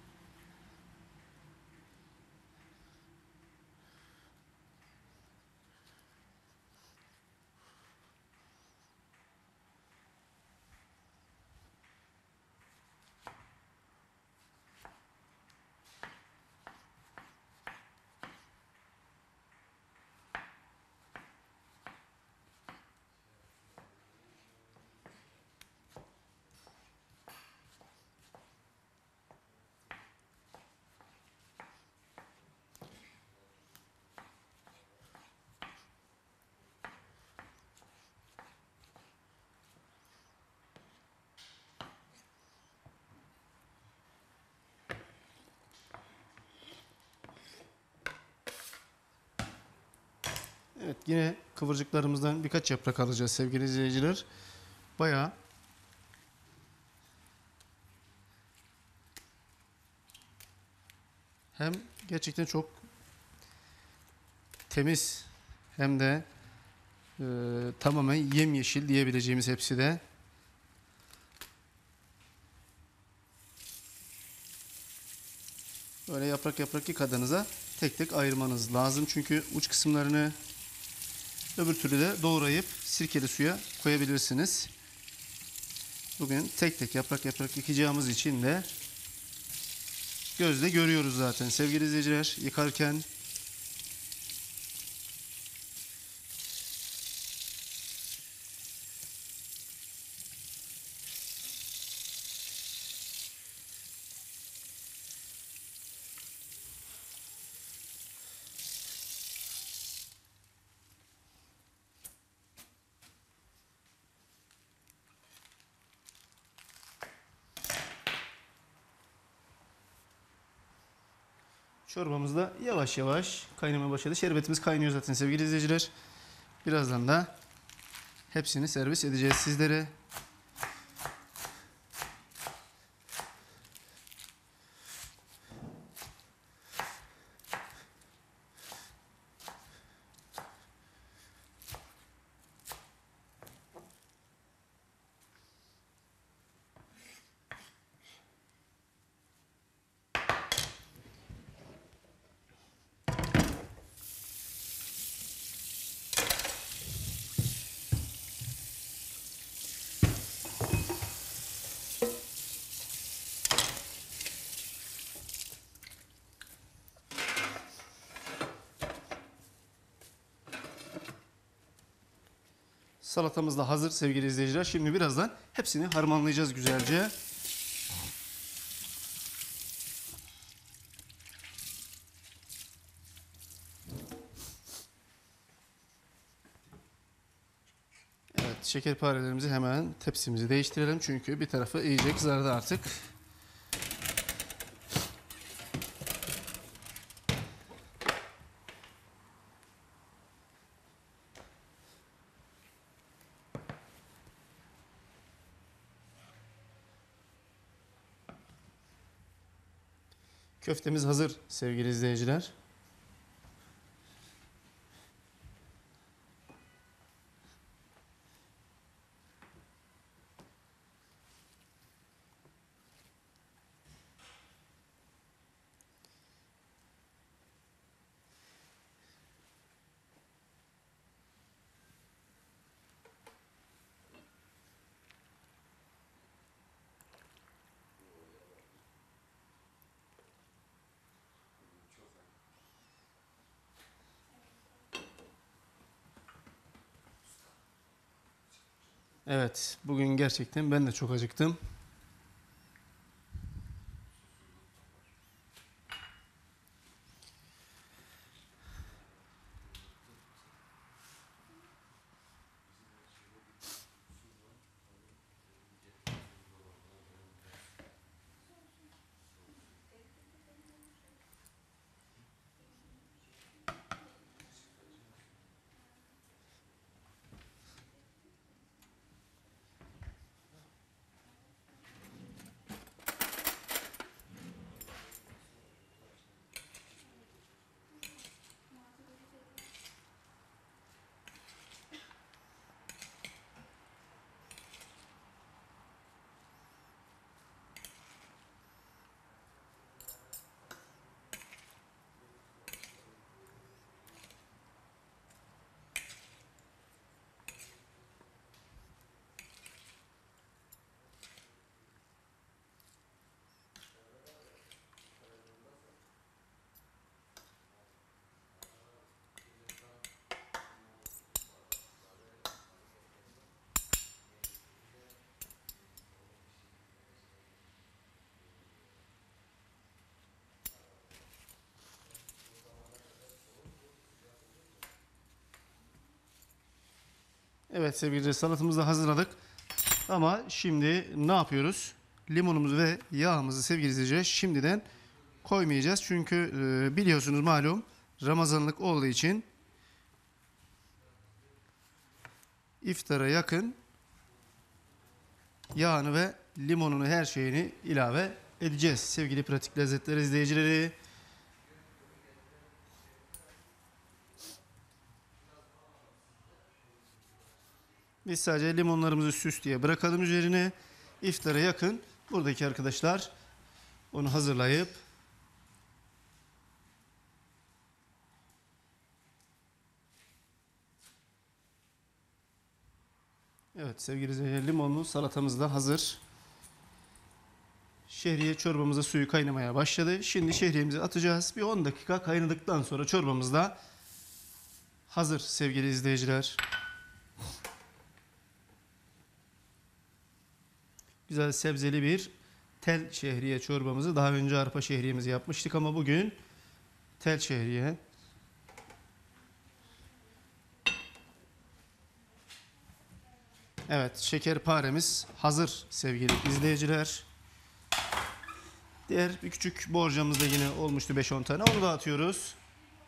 Evet, yine kıvırcıklarımızdan birkaç yaprak alacağız sevgili izleyiciler. Bayağı hem gerçekten çok temiz hem de e, tamamen yemyeşil diyebileceğimiz hepsi de. Böyle yaprak yaprak yıkadığınızda tek tek ayırmanız lazım. Çünkü uç kısımlarını öbür türlü de doğrayıp sirkeli suya koyabilirsiniz. Bugün tek tek yaprak yaprak yıkayacağımız için de gözle görüyoruz zaten sevgili izleyiciler yıkarken. Çorbamız da yavaş yavaş kaynamaya başladı. Şerbetimiz kaynıyor zaten sevgili izleyiciler. Birazdan da hepsini servis edeceğiz sizlere. Salatamız da hazır sevgili izleyiciler. Şimdi birazdan hepsini harmanlayacağız güzelce. Evet, şekerparelerimizi hemen tepsimizi değiştirelim. Çünkü bir tarafı iyice kızardı artık. Köftemiz hazır sevgili izleyiciler. Evet, bugün gerçekten ben de çok acıktım. Evet sevgili izleyiciler, salatamızı da hazırladık. Ama şimdi ne yapıyoruz? Limonumuzu ve yağımızı sevgili izleyiciler şimdiden koymayacağız. Çünkü e, biliyorsunuz malum Ramazanlık olduğu için iftara yakın yağını ve limonunu, her şeyini ilave edeceğiz. Sevgili pratik lezzetler izleyicileri. Biz sadece limonlarımızı süs diye bırakalım üzerine. İftara yakın buradaki arkadaşlar onu hazırlayıp evet sevgili izleyiciler, limonlu salatamız da hazır. Şehriye çorbamıza suyu kaynamaya başladı. Şimdi şehriyemizi atacağız. Bir on dakika kaynadıktan sonra çorbamız da hazır sevgili izleyiciler. Güzel sebzeli bir tel şehriye çorbamızı, daha önce arpa şehriyemizi yapmıştık ama bugün tel şehriye. Evet, şekerparemiz hazır sevgili izleyiciler. Diğer bir küçük borcamız da yine olmuştu, beş on tane. Onu da atıyoruz.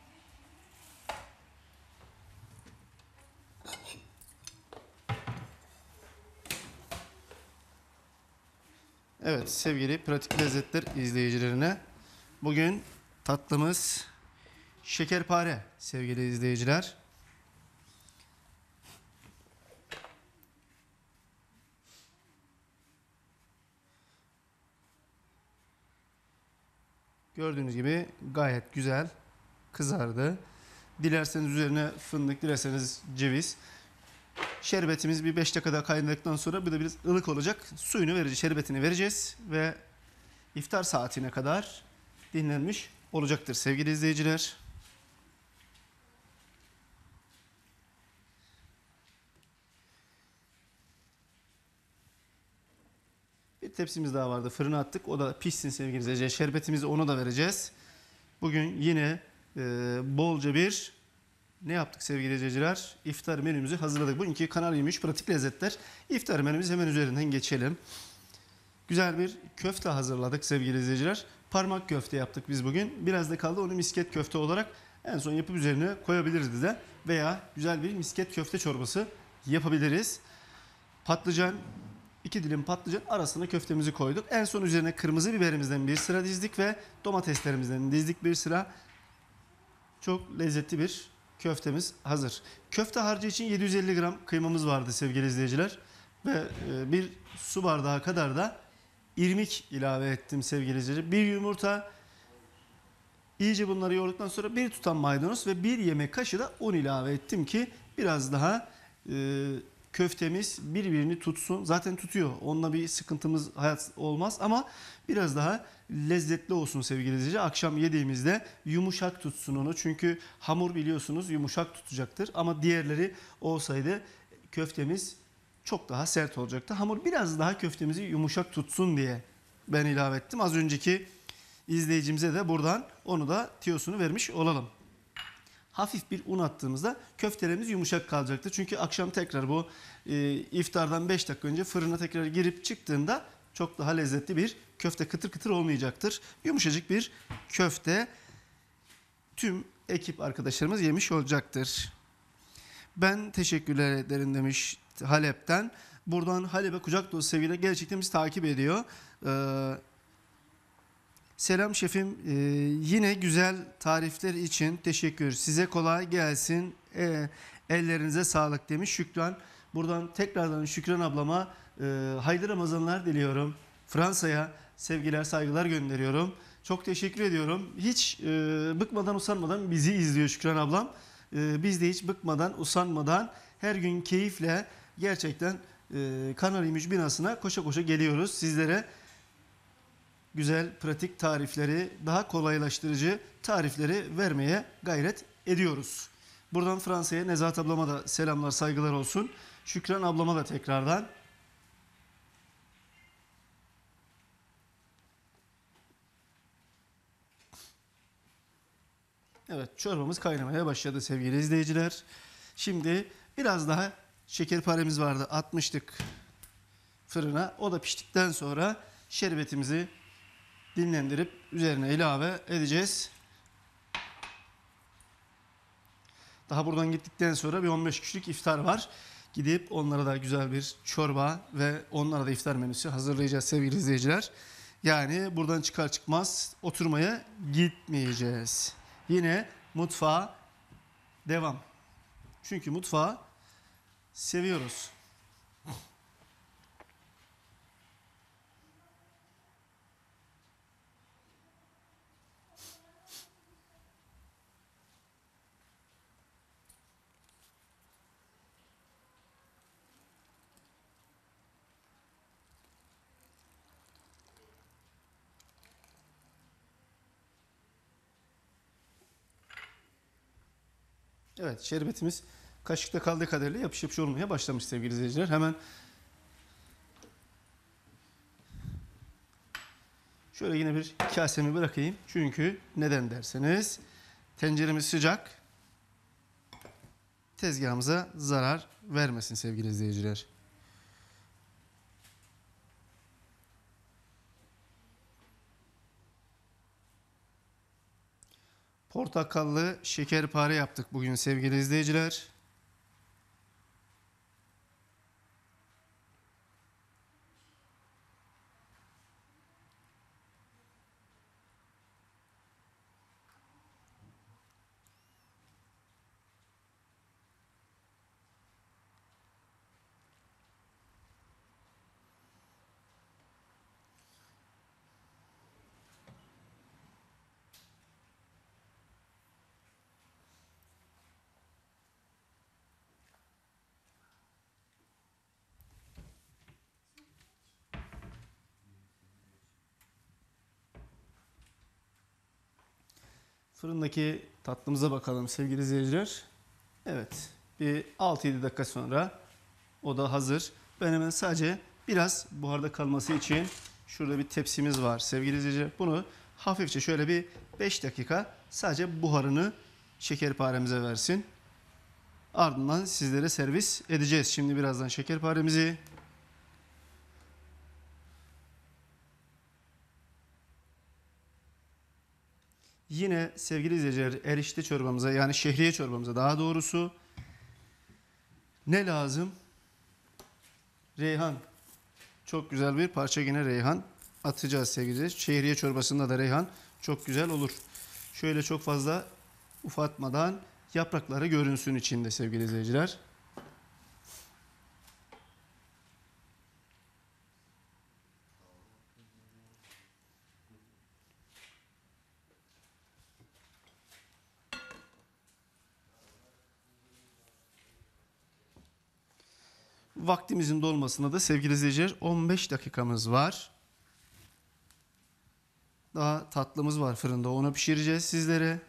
Evet sevgili pratik lezzetler izleyicilerine, bugün tatlımız şekerpare sevgili izleyiciler. Gördüğünüz gibi gayet güzel kızardı. Dilerseniz üzerine fındık, dilerseniz ceviz. Şerbetimiz bir beş dakika daha kaynadıktan sonra bir de biraz ılık olacak. Suyunu vereceğiz, şerbetini vereceğiz ve iftar saatine kadar dinlenmiş olacaktır sevgili izleyiciler. tepsimiz daha vardı. Fırına attık. O da pişsin sevgili izleyiciler. Şerbetimizi onu da vereceğiz. Bugün yine e, bolca bir ne yaptık sevgili izleyiciler? İftar menümüzü hazırladık. Bugünkü Kanal yirmi üç pratik lezzetler. İftar menümüz hemen üzerinden geçelim. Güzel bir köfte hazırladık sevgili izleyiciler. Parmak köfte yaptık biz bugün. Biraz da kaldı onu misket köfte olarak en son yapıp üzerine koyabiliriz de. Veya güzel bir misket köfte çorbası yapabiliriz. Patlıcan, iki dilim patlıcan arasına köftemizi koyduk. En son üzerine kırmızı biberimizden bir sıra dizdik ve domateslerimizden dizdik bir sıra. Çok lezzetli bir köftemiz hazır. Köfte harcı için yedi yüz elli gram kıymamız vardı sevgili izleyiciler. Ve e, bir su bardağı kadar da irmik ilave ettim sevgili izleyiciler. Bir yumurta, iyice bunları yoğurduktan sonra bir tutam maydanoz ve bir yemek kaşığı da un ilave ettim ki biraz daha e, köftemiz birbirini tutsun. Zaten tutuyor. Onunla bir sıkıntımız hayat olmaz ama biraz daha lezzetli olsun sevgili izleyiciler. Akşam yediğimizde yumuşak tutsun onu. Çünkü hamur biliyorsunuz yumuşak tutacaktır. Ama diğerleri olsaydı köftemiz çok daha sert olacaktı. Hamur biraz daha köftemizi yumuşak tutsun diye ben ilave ettim. Az önceki izleyicimize de buradan onu da tiyosunu vermiş olalım. Hafif bir un attığımızda köftelerimiz yumuşak kalacaktır. Çünkü akşam tekrar bu e, iftardan beş dakika önce fırına tekrar girip çıktığında çok daha lezzetli bir köfte kıtır kıtır olmayacaktır. Yumuşacık bir köfte tüm ekip arkadaşlarımız yemiş olacaktır. Ben teşekkürler ederim demiş Halep'ten. Buradan Halep'e kucak dolusu sevgiyle gerçekten bizi takip ediyor. Ee, Selam şefim, ee, yine güzel tarifler için teşekkür. Size kolay gelsin, ee, ellerinize sağlık demiş Şükran. Buradan tekrardan Şükran ablama e, hayırlı Ramazanlar diliyorum. Fransa'ya sevgiler, saygılar gönderiyorum. Çok teşekkür ediyorum. Hiç e, bıkmadan, usanmadan bizi izliyor Şükran ablam. E, biz de hiç bıkmadan, usanmadan her gün keyifle gerçekten e, Kanal yirmi üç binasına koşa koşa geliyoruz sizlere. Güzel, pratik tarifleri, daha kolaylaştırıcı tarifleri vermeye gayret ediyoruz. Buradan Fransa'ya Nezahat ablama da selamlar, saygılar olsun. Şükran ablama da tekrardan. Evet, çorbamız kaynamaya başladı sevgili izleyiciler. Şimdi biraz daha şekerparemiz vardı, atmıştık fırına. O da piştikten sonra şerbetimizi dinlendirip üzerine ilave edeceğiz. Daha buradan gittikten sonra bir on beş kişilik iftar var. Gidip onlara da güzel bir çorba ve onlara da iftar menüsü hazırlayacağız sevgili izleyiciler. Yani buradan çıkar çıkmaz oturmaya gitmeyeceğiz. Yine mutfağa devam. Çünkü mutfağı seviyoruz. Evet, şerbetimiz kaşıkta kaldığı kadarıyla yapış yapış olmaya başlamış sevgili izleyiciler. Hemen şöyle yine bir kasemi bırakayım. Çünkü neden derseniz tenceremiz sıcak. Tezgahımıza zarar vermesin sevgili izleyiciler. Portakallı şekerpare yaptık bugün sevgili izleyiciler. Fırındaki tatlımıza bakalım sevgili izleyiciler. Evet, bir altı yedi dakika sonra o da hazır. Ben hemen sadece Biraz buharda kalması için şurada bir tepsimiz var sevgili izleyiciler. Bunu hafifçe şöyle bir beş dakika sadece buharını şekerparemize versin. Ardından sizlere servis edeceğiz. Şimdi birazdan şekerparemizi yine sevgili izleyiciler erişte çorbamıza yani şehriye çorbamıza daha doğrusu ne lazım? Reyhan. Çok güzel bir parça yine reyhan atacağız sevgili izleyiciler. Şehriye çorbasında da reyhan çok güzel olur. Şöyle çok fazla ufatmadan yaprakları görünsün içinde sevgili izleyiciler. Vaktimizin dolmasına da sevgili izleyiciler on beş dakikamız var. Daha tatlımız var fırında, onu pişireceğiz sizlere.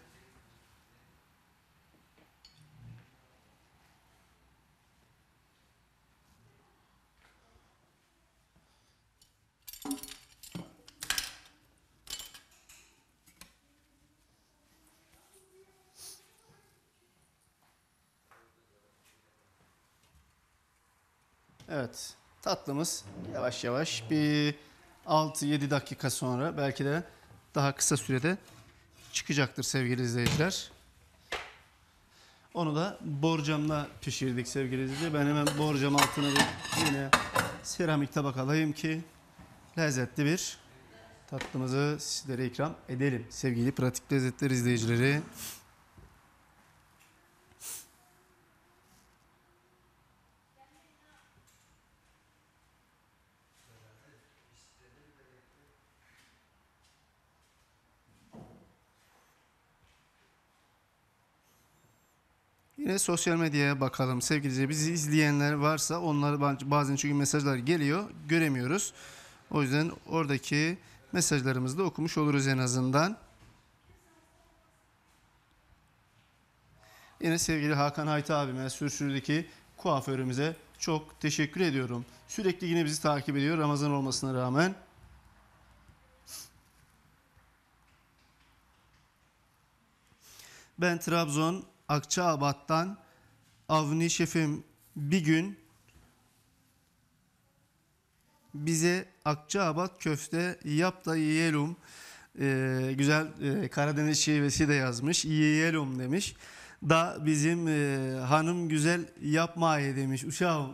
Evet, tatlımız yavaş yavaş bir altı yedi dakika sonra belki de daha kısa sürede çıkacaktır sevgili izleyiciler. Onu da borcamla pişirdik sevgili izleyiciler. Ben hemen borcam altına bir yine seramik tabak alayım ki lezzetli bir tatlımızı sizlere ikram edelim. Sevgili Pratik Lezzetler izleyicileri. Yine sosyal medyaya bakalım sevgili izleyiciler. Bizi izleyenler varsa onlar bazen çünkü mesajlar geliyor göremiyoruz. O yüzden oradaki mesajlarımızı da okumuş oluruz en azından. Yine sevgili Hakan Hayta abime, Sürçürü'deki kuaförümüze çok teşekkür ediyorum. Sürekli yine bizi takip ediyor Ramazan olmasına rağmen. Ben Trabzon Akçaabat'tan Avni şefim bir gün bize Akçaabat köfte yap da yiyelim. Ee, güzel e, Karadeniz şivesi de yazmış. Yiyelim demiş. Da bizim e, hanım güzel yapmayı demiş uşağım.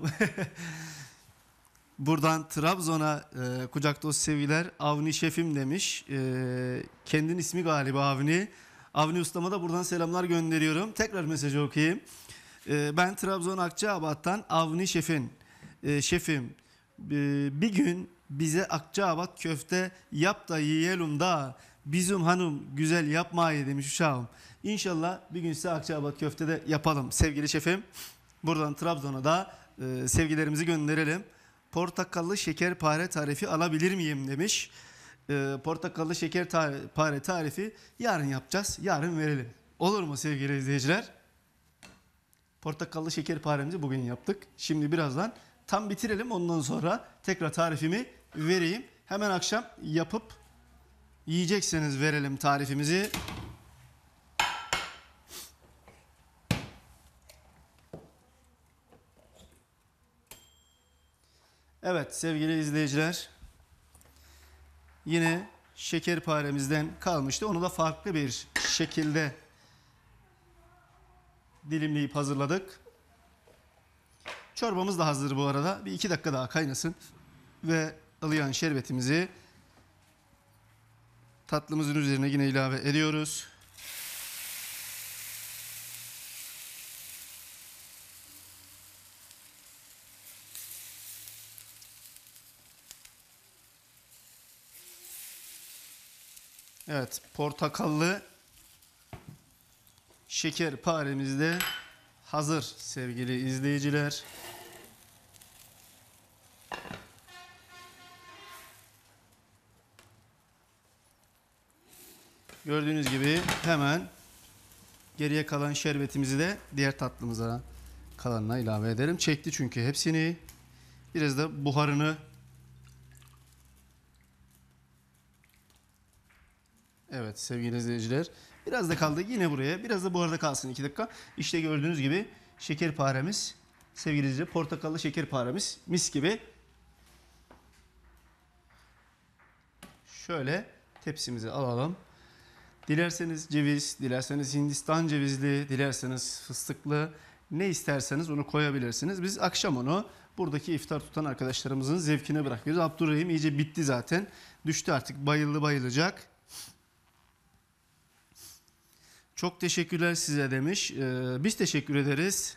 Buradan Trabzon'a e, kucak dolusu sevgiler. Avni şefim demiş. E, kendin ismi galiba Avni. Avni Ustama da buradan selamlar gönderiyorum. Tekrar mesajı okuyayım. E, ben Trabzon Akçaabat'tan Avni şefin. E, şefim e, bir gün bize Akçaabat köfte yap da yiyelim da bizim hanım güzel yapmayı demiş uşağım. İnşallah bir gün size Akçaabat köfte de yapalım sevgili şefim. Buradan Trabzon'a da e, sevgilerimizi gönderelim. Portakallı şekerpare tarifi alabilir miyim demiş. E, portakallı şekerpare tarifi yarın yapacağız. Yarın verelim. Olur mu sevgili izleyiciler? Portakallı şekerparemizi bugün yaptık. Şimdi birazdan tam bitirelim. Ondan sonra tekrar tarifimi vereyim. Hemen akşam yapıp yiyecekseniz verelim tarifimizi. Evet sevgili izleyiciler. Yine şekerparemizden kalmıştı. Onu da farklı bir şekilde dilimleyip hazırladık. Çorbamız da hazır bu arada. Bir iki dakika daha kaynasın. Ve ılıyan şerbetimizi tatlımızın üzerine yine ilave ediyoruz. Evet, portakallı şekerparemiz de hazır sevgili izleyiciler. Gördüğünüz gibi hemen geriye kalan şerbetimizi de diğer tatlımıza kalanına ilave ederim. Çekti çünkü hepsini. Biraz da buharını Evet sevgili izleyiciler. Biraz da kaldı yine buraya. Biraz da bu arada kalsın iki dakika. İşte gördüğünüz gibi şekerparemiz. Sevgili izleyiciler, portakallı şekerparemiz mis gibi. Şöyle tepsimizi alalım. Dilerseniz ceviz, dilerseniz Hindistan cevizli, dilerseniz fıstıklı, ne isterseniz onu koyabilirsiniz. Biz akşam onu buradaki iftar tutan arkadaşlarımızın zevkine bırakıyoruz. Abdurrahim iyice bitti zaten. Düştü artık, bayıldı bayılacak. Çok teşekkürler size demiş. Ee, biz teşekkür ederiz.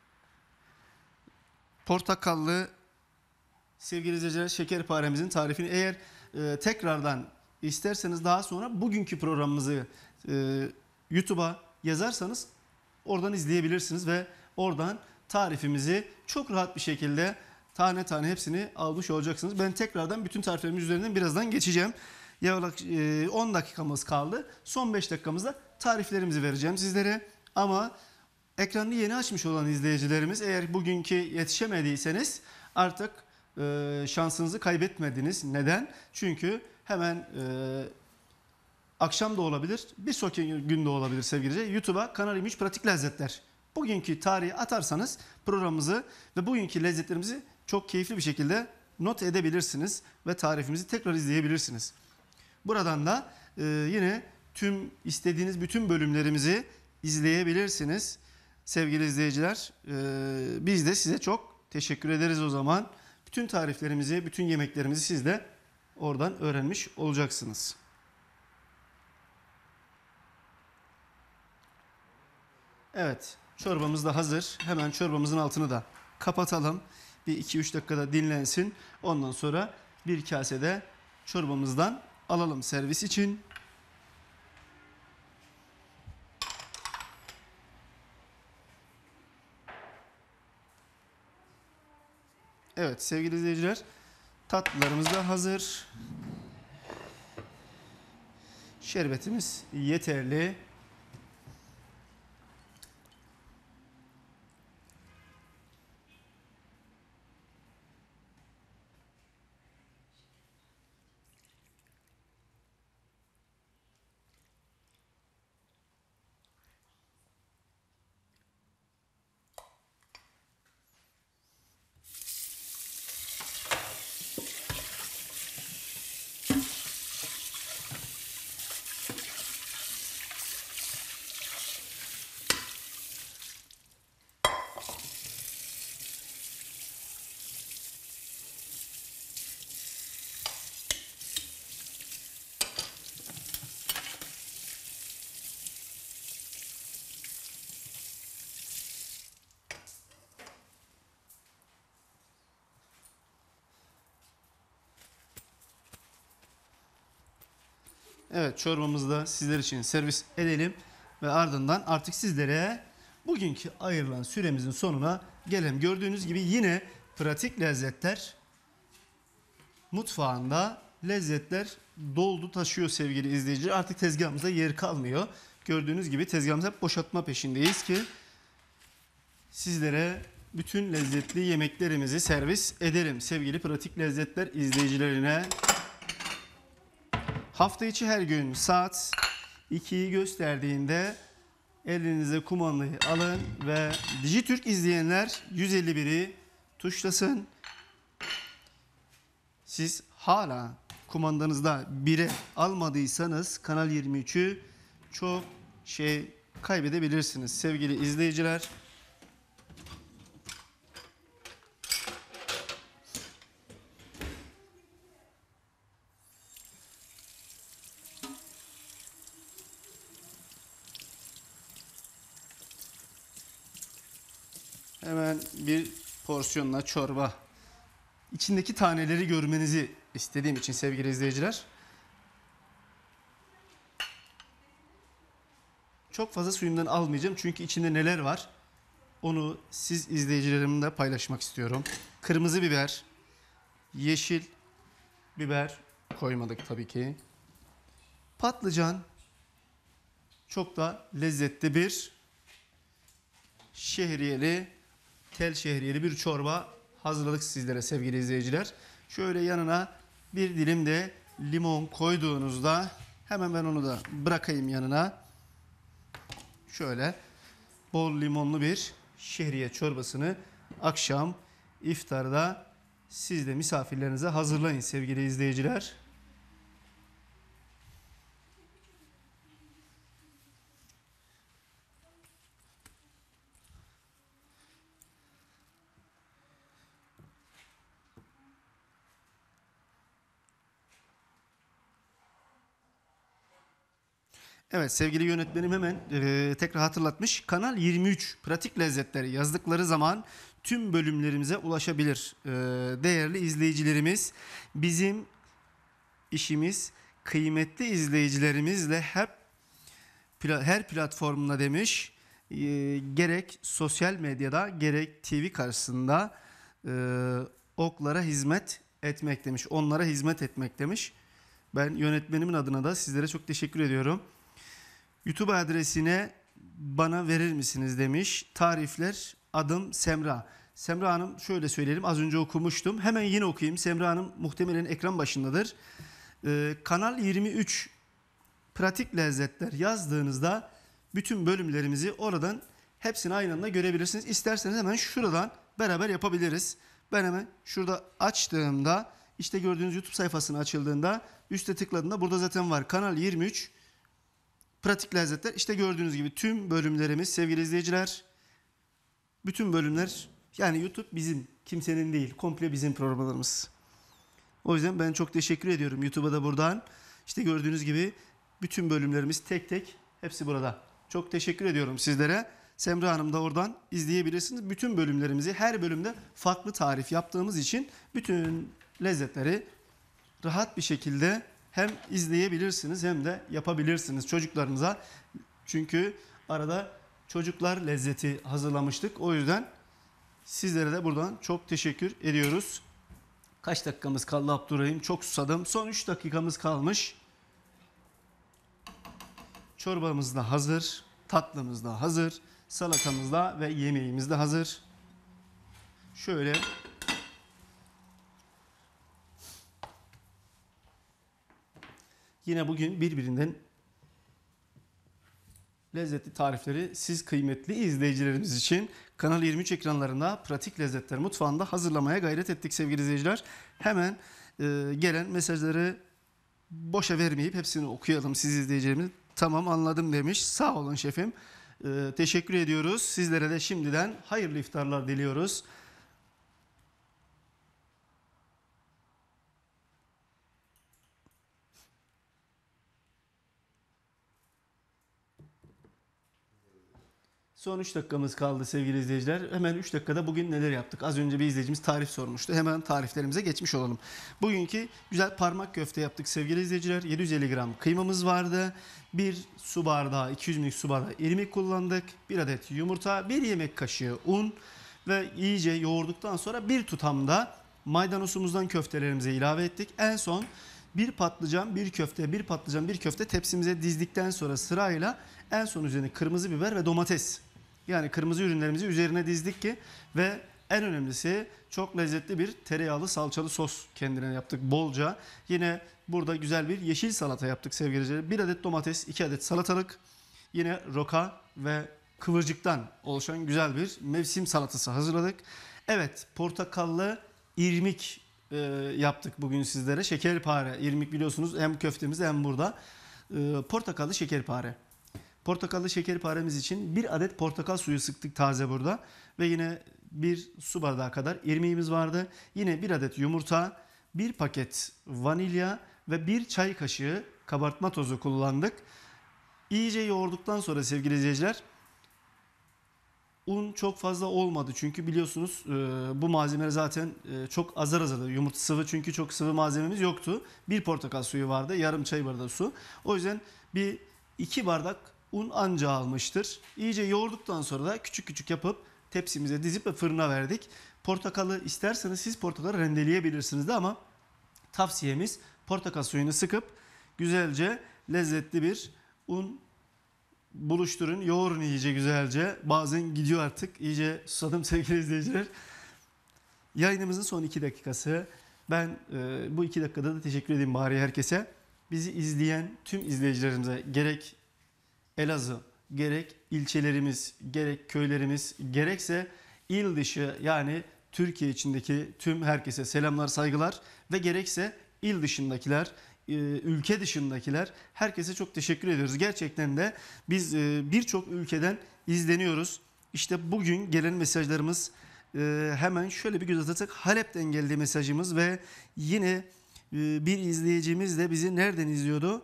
Portakallı sevgili izleyiciler şekerparemizin tarifini eğer e, tekrardan isterseniz daha sonra bugünkü programımızı e, YouTube'a yazarsanız oradan izleyebilirsiniz ve oradan tarifimizi çok rahat bir şekilde tane tane hepsini almış olacaksınız. Ben tekrardan bütün tariflerimiz üzerinden birazdan geçeceğim. Yaklaşık e, on dakikamız kaldı. Son beş dakikamızda tariflerimizi vereceğim sizlere. Ama ekranı yeni açmış olan izleyicilerimiz, eğer bugünkü yetişemediyseniz artık e, şansınızı kaybetmediniz. Neden? Çünkü hemen e, akşam da olabilir, bir sonraki gün de olabilir sevgili YouTube'a Kanal yirmi üç Pratik Lezzetler. Bugünkü tarihi atarsanız programımızı ve bugünkü lezzetlerimizi çok keyifli bir şekilde not edebilirsiniz ve tarifimizi tekrar izleyebilirsiniz. Buradan da e, yine tüm istediğiniz bütün bölümlerimizi izleyebilirsiniz. Sevgili izleyiciler, e, biz de size çok teşekkür ederiz o zaman. Bütün tariflerimizi, bütün yemeklerimizi siz de oradan öğrenmiş olacaksınız. Evet, çorbamız da hazır. Hemen çorbamızın altını da kapatalım. Bir iki üç dakikada dinlensin. Ondan sonra bir kasede çorbamızdan alalım servis için. Evet sevgili izleyiciler, tatlılarımız da hazır. Şerbetimiz yeterli. Evet, çorbamızı da sizler için servis edelim ve ardından artık sizlere bugünkü ayrılan süremizin sonuna gelelim. Gördüğünüz gibi yine pratik lezzetler mutfağında lezzetler doldu taşıyor sevgili izleyiciler. Artık tezgahımıza yer kalmıyor. Gördüğünüz gibi tezgahımızı hep boşaltma peşindeyiz ki sizlere bütün lezzetli yemeklerimizi servis edelim. Sevgili pratik lezzetler izleyicilerine hafta içi her gün saat ikiyi gösterdiğinde elinize kumandayı alın ve Dijitürk izleyenler yüz elli biri tuşlasın. Siz hala kumandanızda bire almadıysanız Kanal yirmi üçü çok şey kaybedebilirsiniz sevgili izleyiciler. Hemen bir porsiyonla çorba. İçindeki taneleri görmenizi istediğim için sevgili izleyiciler. Çok fazla suyundan almayacağım çünkü içinde neler var onu siz izleyicilerimle paylaşmak istiyorum. Kırmızı biber, yeşil biber koymadık tabii ki. Patlıcan, çok da lezzetli bir şehriyeli, tel şehriyeli bir çorba hazırladık sizlere sevgili izleyiciler. Şöyle yanına bir dilim de limon koyduğunuzda Hemen ben onu da bırakayım yanına. Şöyle bol limonlu bir şehriye çorbasını akşam iftarda siz de misafirlerinize hazırlayın sevgili izleyiciler. Evet sevgili yönetmenim hemen e, tekrar hatırlatmış. Kanal yirmi üç pratik lezzetleri yazdıkları zaman tüm bölümlerimize ulaşabilir. E, değerli izleyicilerimiz, bizim işimiz kıymetli izleyicilerimizle hep pla- her platformda demiş, e, gerek sosyal medyada gerek T V karşısında e, oklara hizmet etmek demiş. Onlara hizmet etmek demiş. Ben yönetmenimin adına da sizlere çok teşekkür ediyorum. YouTube adresine bana verir misiniz demiş. Tarifler, adım Semra. Semra Hanım şöyle söyleyelim, az önce okumuştum. Hemen yine okuyayım. Semra Hanım muhtemelen ekran başındadır. Ee, Kanal yirmi üç pratik lezzetler yazdığınızda bütün bölümlerimizi oradan hepsini aynı anda görebilirsiniz. İsterseniz hemen şuradan beraber yapabiliriz. Ben hemen şurada açtığımda, işte gördüğünüz YouTube sayfasını açıldığında üste tıkladığında burada zaten var. Kanal yirmi üç pratik lezzetler. İşte gördüğünüz gibi tüm bölümlerimiz sevgili izleyiciler. Bütün bölümler, yani YouTube bizim, kimsenin değil. Komple bizim programlarımız. O yüzden ben çok teşekkür ediyorum YouTube'a da buradan. İşte gördüğünüz gibi bütün bölümlerimiz tek tek hepsi burada. Çok teşekkür ediyorum sizlere. Semra Hanım da oradan izleyebilirsiniz. Bütün bölümlerimizi, her bölümde farklı tarif yaptığımız için bütün lezzetleri rahat bir şekilde hem izleyebilirsiniz hem de yapabilirsiniz çocuklarınıza. Çünkü arada çocuklar lezzeti hazırlamıştık. O yüzden sizlere de buradan çok teşekkür ediyoruz. Kaç dakikamız kaldı Abdurrahim? Çok susadım. Son üç dakikamız kalmış. Çorbamız da hazır. Tatlımız da hazır. Salatamız da ve yemeğimiz de hazır. Şöyle yine bugün birbirinden lezzetli tarifleri siz kıymetli izleyicilerimiz için Kanal yirmi üç ekranlarında Pratik Lezzetler Mutfağı'nda hazırlamaya gayret ettik sevgili izleyiciler. Hemen e, gelen mesajları boşa vermeyip hepsini okuyalım siz izleyicilerimiz. Tamam anladım demiş. Sağ olun şefim. E, teşekkür ediyoruz. Sizlere de şimdiden hayırlı iftarlar diliyoruz. Son üç dakikamız kaldı sevgili izleyiciler. Hemen üç dakikada bugün neler yaptık? Az önce bir izleyicimiz tarif sormuştu. Hemen tariflerimize geçmiş olalım. Bugünkü güzel parmak köfte yaptık sevgili izleyiciler. yedi yüz elli gram kıymamız vardı. bir su bardağı, iki yüz mililitre su bardağı irmik kullandık. bir adet yumurta, bir yemek kaşığı un ve iyice yoğurduktan sonra bir tutam da maydanozumuzdan köftelerimize ilave ettik. En son bir patlıcan, bir köfte, bir patlıcan, bir köfte tepsimize dizdikten sonra sırayla en son üzerine kırmızı biber ve domates, yani kırmızı ürünlerimizi üzerine dizdik ki ve en önemlisi çok lezzetli bir tereyağlı salçalı sos kendine yaptık bolca. Yine burada güzel bir yeşil salata yaptık sevgili izleyiciler. Bir adet domates, iki adet salatalık, yine roka ve kıvırcıktan oluşan güzel bir mevsim salatası hazırladık. Evet, portakallı irmik e, yaptık bugün sizlere. Şekerpare, irmik biliyorsunuz hem köftemizde hem burada. E, portakallı şekerpare. Portakallı şekerparemiz için bir adet portakal suyu sıktık taze burada. Ve yine bir su bardağı kadar irmiğimiz vardı. Yine bir adet yumurta, bir paket vanilya ve bir çay kaşığı kabartma tozu kullandık. İyice yoğurduktan sonra sevgili izleyiciler, un çok fazla olmadı çünkü biliyorsunuz e, bu malzemeler zaten e, çok azar azardı. Yumurta sıvı, çünkü çok sıvı malzememiz yoktu. Bir portakal suyu vardı, yarım çay bardağı su. O yüzden bir iki bardak un anca almıştır. İyice yoğurduktan sonra da küçük küçük yapıp tepsimize dizip ve fırına verdik. Portakalı isterseniz siz portakalı rendeleyebilirsiniz de ama tavsiyemiz portakal suyunu sıkıp güzelce lezzetli bir un buluşturun, yoğurun iyice güzelce. Bazen gidiyor artık. İyice susadım sevgili izleyiciler. Yayınımızın son iki dakikası. Ben e, bu iki dakikada da teşekkür edeyim bari herkese. bizi izleyen tüm izleyicilerimize gerek Elazığ, gerek ilçelerimiz, gerek köylerimiz, gerekse il dışı yani Türkiye içindeki tüm herkese selamlar, saygılar ve gerekse il dışındakiler, e, ülke dışındakiler herkese çok teşekkür ediyoruz. Gerçekten de biz e, birçok ülkeden izleniyoruz. İşte bugün gelen mesajlarımız e, hemen şöyle bir göz atacak. Halep'ten geldi mesajımız ve yine e, bir izleyicimiz de bizi nereden izliyordu?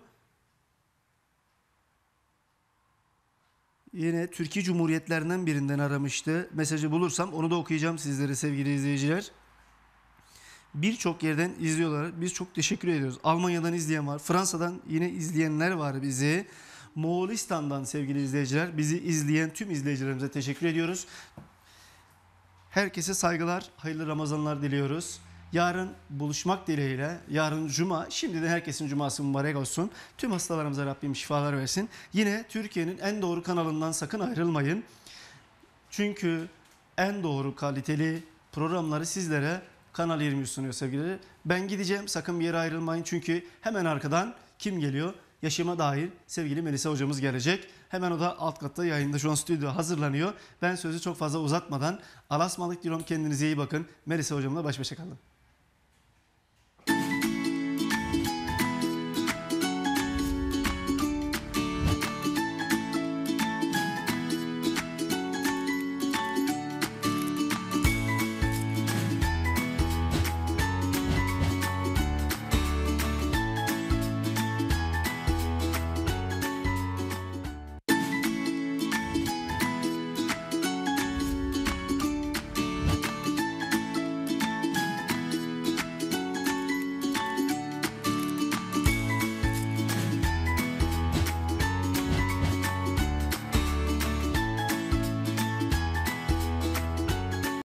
Yine Türkiye Cumhuriyetlerinden birinden aramıştı. Mesajı bulursam onu da okuyacağım sizlere sevgili izleyiciler. Birçok yerden izliyorlar. Biz çok teşekkür ediyoruz. Almanya'dan izleyen var. Fransa'dan yine izleyenler var bizi. Moğolistan'dan sevgili izleyiciler. Bizi izleyen tüm izleyicilerimize teşekkür ediyoruz. Herkese saygılar, hayırlı Ramazanlar diliyoruz. Yarın buluşmak dileğiyle, yarın Cuma, şimdiden herkesin Cuması mübarek olsun. Tüm hastalarımıza Rabbim şifalar versin. Yine Türkiye'nin en doğru kanalından sakın ayrılmayın. Çünkü en doğru kaliteli programları sizlere Kanal yirmi üç sunuyor sevgili. Ben gideceğim, sakın bir yere ayrılmayın. Çünkü hemen arkadan kim geliyor? Yaşıma dair sevgili Melisa hocamız gelecek. Hemen o da alt katta yayında şu an stüdyo hazırlanıyor. Ben sözü çok fazla uzatmadan alasmalık diyorum, kendinize iyi bakın. Melisa hocamla baş başa kalın.